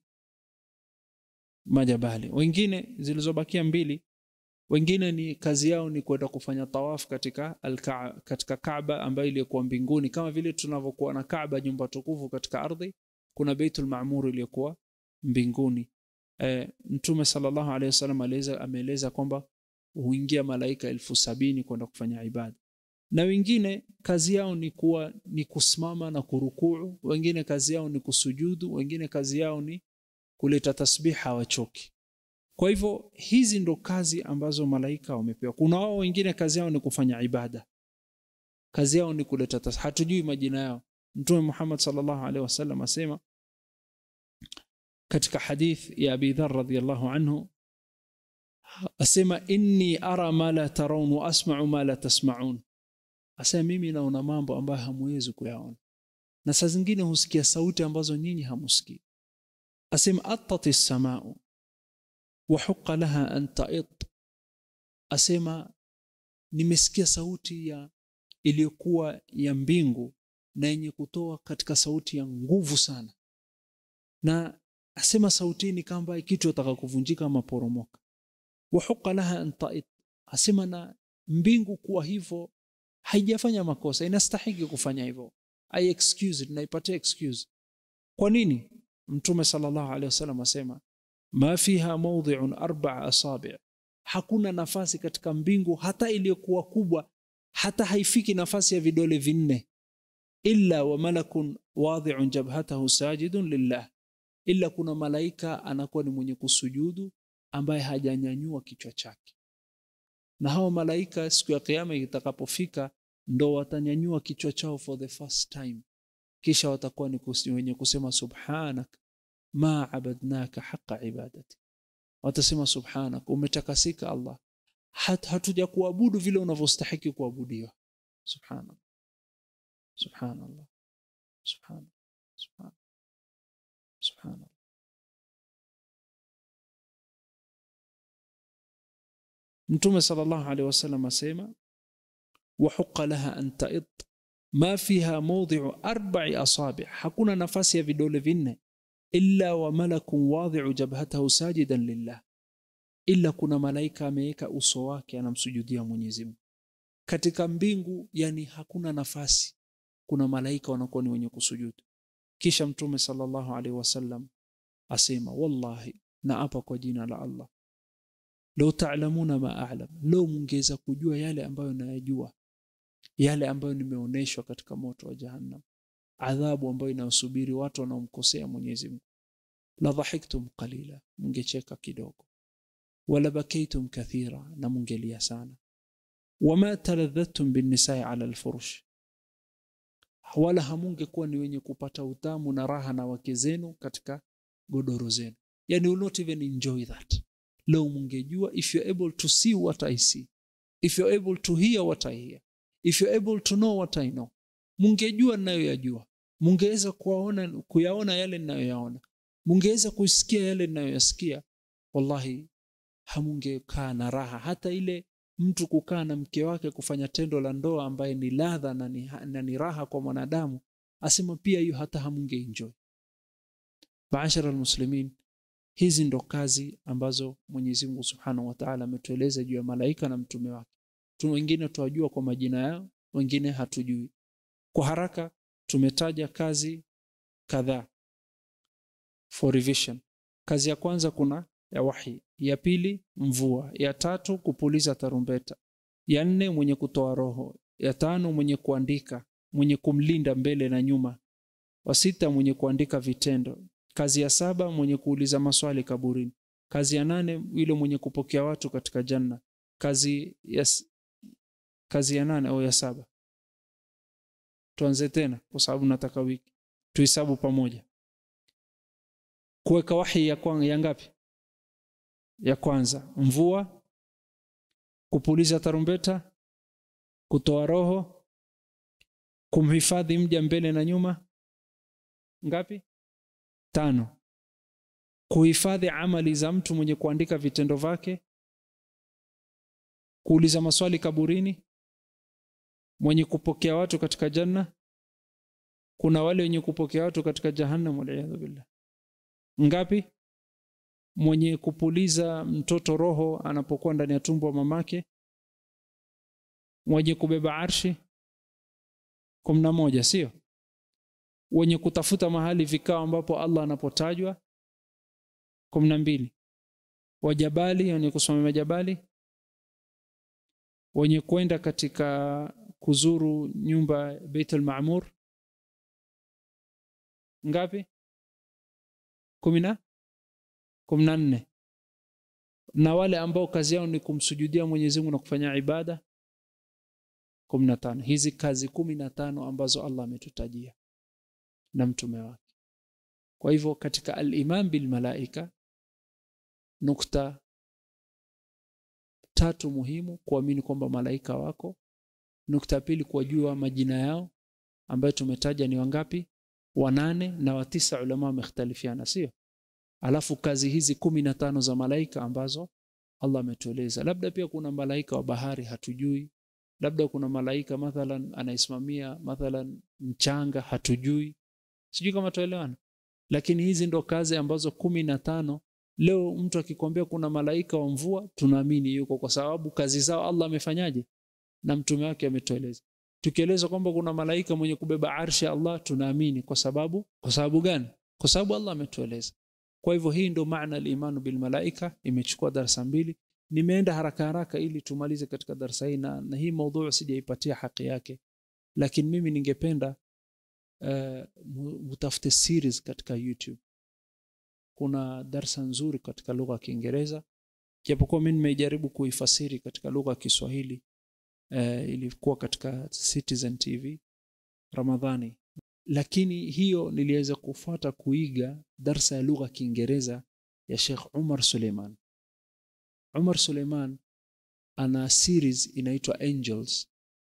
majabali. Wengine zilizobakia mbili, wengine ni kazi yao ni kwenda kufanya tawaf katika al-Kaaba, katika Kaaba ambayo ilikuwa mbinguni, kama vile tunavyokuwa na Kaaba nyumba tukufu katika ardhi, kuna Baitul Maamur iliyokuwa mbinguni. E, Mtume sallallahu alayhi wasallam alieleza ameeleza kwamba huingia malaika elfu sabini kwenda kufanya ibada. Na wengine kazi yao ni kuwa ni kusimama na kurukuu, wengine kazi yao ni kusujudu, wengine kazi yao ni kuleta tasbiha wachoki. Kwa hivyo hizi ndo kazi ambazo malaika wamepewa. Kuna wao wengine kazi yao ni kufanya ibada. kazi yao ni kuleta tasbih, hatujui majina yao. Mtume Muhammad sallallahu alaihi wasallam asema katika hadith ya Abi Dharr radhiyallahu anhu, asema inni ara ma la tarawun wa asma'u ma la tasma'un, asema mimi naona mambo ambayo hamwezi kuyaona na saa zingine husikia sauti ambazo nyinyi hamusikii. Asema attati as-samaa'u wa huqqa laha an ta'it, asema nimesikia sauti ya iliyokuwa ya mbingu na yenye kutoa katika sauti ya nguvu sana, na asema sauti ni kama kitu kitaka kuvunjika ama poromoka. Wa huqqa laha an ta'it, asema na mbingu kuwa hivyo haijafanya makosa, inastahili kufanya hivyo. I excuse it, naipatia excuse. Kwa nini? Mtume sallallahu alaihi wasallam asema ma fiha mawdhi'un arba'a asabi', hakuna nafasi katika mbingu hata iliyokuwa kubwa, hata haifiki nafasi ya vidole vinne, illa wa malakun wadhi'un jabhatahu sajidun lillah, illa kuna malaika anakuwa ni mwenye kusujudu ambaye hajanyanyua kichwa chake. Na hao malaika siku ya kiyama itakapofika ndo watanyanyua kichwa chao for the first time, kisha watakuwa ni wenye kusema subhanak ma abadnaka haqqa ibadati, watasema subhanak, umetakasika Allah, hat hatuja kuabudu vile unavyostahili kuabudiwa. Subhanallah, subhanallah, subhanallah, subhanallah, subhanallah. Mtume sallallahu alaihi wasallam asema wa huqqa laha an ta'it ma fiha mawdhi'u arba'i asabi', hakuna nafasi ya vidole vinne, illa wa malakun wadhi'u jabhatahu sajidan lillah, illa kuna malaika ameweka uso wake anamsujudia Mwenyezi Mungu. Katika mbingu yani hakuna nafasi, kuna malaika wanakuwa ni wenye kusujudu. Kisha Mtume sallallahu alaihi wasallam asema wallahi, na hapa kwa jina la Allah, law ta'lamuna ma a'lam, law mungeza kujua yale ambayo nayajua, yale ambayo nimeoneshwa katika moto wa jahannam, adhabu ambayo inasubiri watu wanaomkosea Mwenyezi Mungu, la dhahiktum qalila, mungecheka kidogo, wala bakaitum kathira, na mungelia sana, wama taladhatum bin nisa'i ala al-furush, wala hamungekuwa ni wenye kupata utamu na raha na wake zenu katika godoro zenu. Yani will not even enjoy that. Leo mungejua, if you're able to see what I see, if you're able to hear what I hear, if you're able to know what I know, mungejua ninayoyajua, mungeweza kuyaona kuyaona yale ninayoyaona, mungeweza kusikia yale ninayoyasikia, wallahi hamungekaa na raha. Hata ile mtu kukaa na mke wake kufanya tendo la ndoa ambaye ni ladha na ni, na ni raha kwa mwanadamu, asema pia hiyo hata hamunge enjoy. Maashara almuslimin, hizi ndo kazi ambazo Mwenyezi Mungu Subhanahu wa Ta'ala ametueleza juu ya malaika na mtume wake. Tu wengine tuwajua kwa majina yao, wengine hatujui. Kwa haraka tumetaja kazi kadhaa for revision. Kazi ya kwanza kuna ya wahi, ya pili mvua, ya tatu kupuliza tarumbeta, ya nne mwenye kutoa roho, ya tano mwenye kuandika, mwenye kumlinda mbele na nyuma, wa sita mwenye kuandika vitendo, kazi ya saba mwenye kuuliza maswali kaburini, kazi ya nane yule mwenye kupokea watu katika janna, kazi ya kazi ya nane au ya saba. Tuanze tena kwa sababu nataka wiki tuhesabu pamoja. Kuweka wahi ya kwanza ya ngapi? Ya kwanza mvua, kupuliza tarumbeta, kutoa roho, kumhifadhi mja mbele na nyuma. Ngapi? Tano. Kuhifadhi amali za mtu mwenye kuandika vitendo vyake, kuuliza maswali kaburini, mwenye kupokea watu katika janna, kuna wale wenye kupokea watu katika jahannam wal billah. Ngapi? Mwenye kupuliza mtoto roho anapokuwa ndani ya tumbo wa mamake, mwenye kubeba arshi, kumi na moja, sio? Wenye kutafuta mahali vikao ambapo Allah anapotajwa, kumi na mbili. Wajabali, wenye kusimamia majabali, wenye kwenda katika kuzuru nyumba Baitul Maamur. Ngapi? kumi na kumi na nne. Na wale ambao kazi yao ni kumsujudia Mwenyezi Mungu na kufanya ibada, kumi na tano. Hizi kazi kumi na tano ambazo Allah ametutajia na mtume wake. Kwa hivyo katika al-iman bil malaika, nukta tatu muhimu: kuamini kwamba malaika wako. Nukta pili, kujua majina yao ambayo tumetaja ni wangapi? Wanane, na watisa ulama wamekhtalifiana, sio? Alafu kazi hizi kumi na tano za malaika ambazo Allah ametueleza. Labda pia kuna malaika wa bahari hatujui, labda kuna malaika mathalan anaisimamia mathalan mchanga hatujui, sijui kama tuelewana. Lakini hizi ndo kazi ambazo kumi na tano. Leo mtu akikwambia kuna malaika wa mvua, tunaamini yuko, kwa sababu kazi zao Allah amefanyaje na mtume wake ametueleza. Tukieleza kwamba kuna malaika mwenye kubeba arshi Allah, tunaamini kwa sababu kwa sababu gani? Kwa sababu Allah ametueleza. Kwa hivyo hii ndo maana al-imanu bil malaika. Imechukua darasa mbili, nimeenda haraka haraka ili tumalize katika darasa hii, na, na hii mada sijaipatia haki yake, lakini mimi ningependa uh, mutafute series katika YouTube. Kuna darasa nzuri katika lugha ya Kiingereza, japokuwa mimi nimejaribu kuifasiri katika lugha ya Kiswahili. Uh, ilikuwa katika Citizen T V Ramadhani, lakini hiyo niliweza kufuata kuiga darasa ya lugha ya Kiingereza ya Sheikh Umar Suleiman. Umar Suleiman ana series inaitwa Angels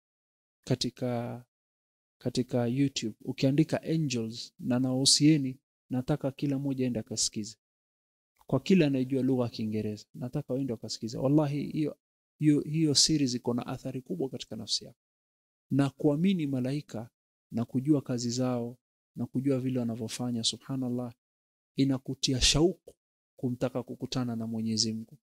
katika katika YouTube. Ukiandika Angels, na nawahusieni, nataka kila mmoja aende akasikize. Kwa kila anayejua lugha ya Kiingereza, nataka waende wakasikize. Wallahi hiyo hiyo hiyo series iko na athari kubwa katika nafsi yako, na kuamini malaika na kujua kazi zao na kujua vile wanavyofanya, subhanallah, inakutia shauku kumtaka kukutana na Mwenyezi Mungu,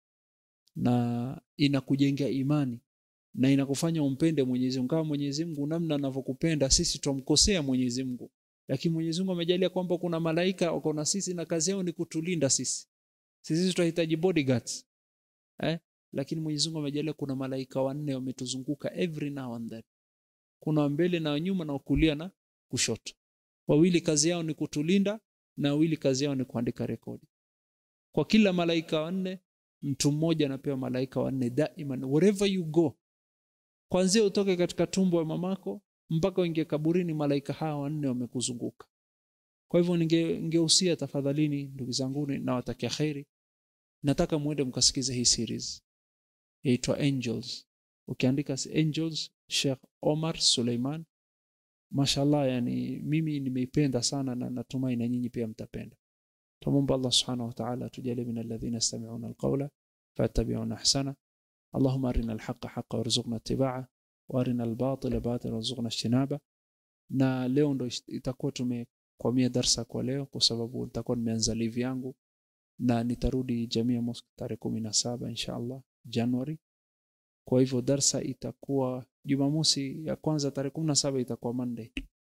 na inakujengea imani, na inakufanya umpende Mwenyezi Mungu. Kama Mwenyezi Mungu namna anavyokupenda, sisi tumkosea Mwenyezi Mungu, lakini Mwenyezi Mungu amejalia kwamba kuna malaika wako na sisi na kazi yao ni kutulinda sisi. Sisi tunahitaji bodyguards, eh? Lakini Mwenyezi Mungu amejalia kuna malaika wanne wametuzunguka every now and then. Kuna mbele na nyuma na kulia na kushoto. Wawili kazi yao ni kutulinda, na wawili kazi yao ni kuandika rekodi. Kwa kila malaika wanne, mtu mmoja anapewa malaika wanne daima, wherever you go. Kwanza utoke katika tumbo ya mamako mpaka uingie kaburini, malaika hawa wanne wamekuzunguka. Kwa hivyo ninge ningehusia tafadhalini ndugu zangu, na watakia khairi, nataka muende mkasikize hii series inaitwa Angels. Ukiandika Angels Sheikh Omar Suleiman, mashallah, yani mimi nimeipenda sana, na natumai na nyinyi pia mtapenda. Tumomba Allah subhanahu wa ta'ala tujalie min alladhina yastami'una alqawla fayattabi'una ahsana. Allahumma arina alhaqqa haqqan warzuqna ittiba'a, wa arina albatila batilan warzuqna ijtinaba. Na leo ndo itakuwa tumekwamia darasa kwa leo, kwa sababu nitakuwa nimeanza live yangu, na nitarudi Jamia Mosque tarehe kumi na saba inshallah January. Kwa hivyo darasa itakuwa Jumamosi ya kwanza tarehe kumi na saba itakuwa Monday.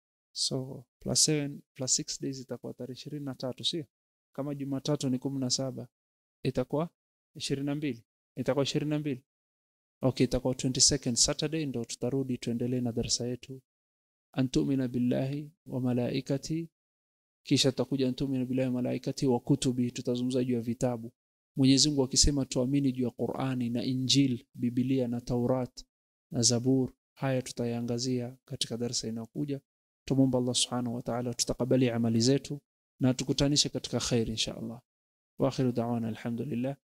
So plus seven plus six days itakuwa tarehe ishirini na tatu, sio? Kama Jumatatu ni kumi na saba, itakuwa ishirini na mbili. Itakuwa ishirini na mbili. Okay, itakuwa twenty-second Saturday ndo tutarudi tuendelee na darasa yetu antumina billahi wa malaikati. Kisha tutakuja antumina billahi wa malaikati wa kutubi, tutazungumza juu ya vitabu. Mwenyezi Mungu akisema tuamini juu ya Qur'ani na Injil, Biblia na Taurat na Zabur, haya tutayaangazia katika darasa inayokuja. Tumomba Allah subhanahu wa ta'ala tutakabali amali zetu na tukutanishe katika khair insha Allah. Wa akhiru da'wana alhamdulillah.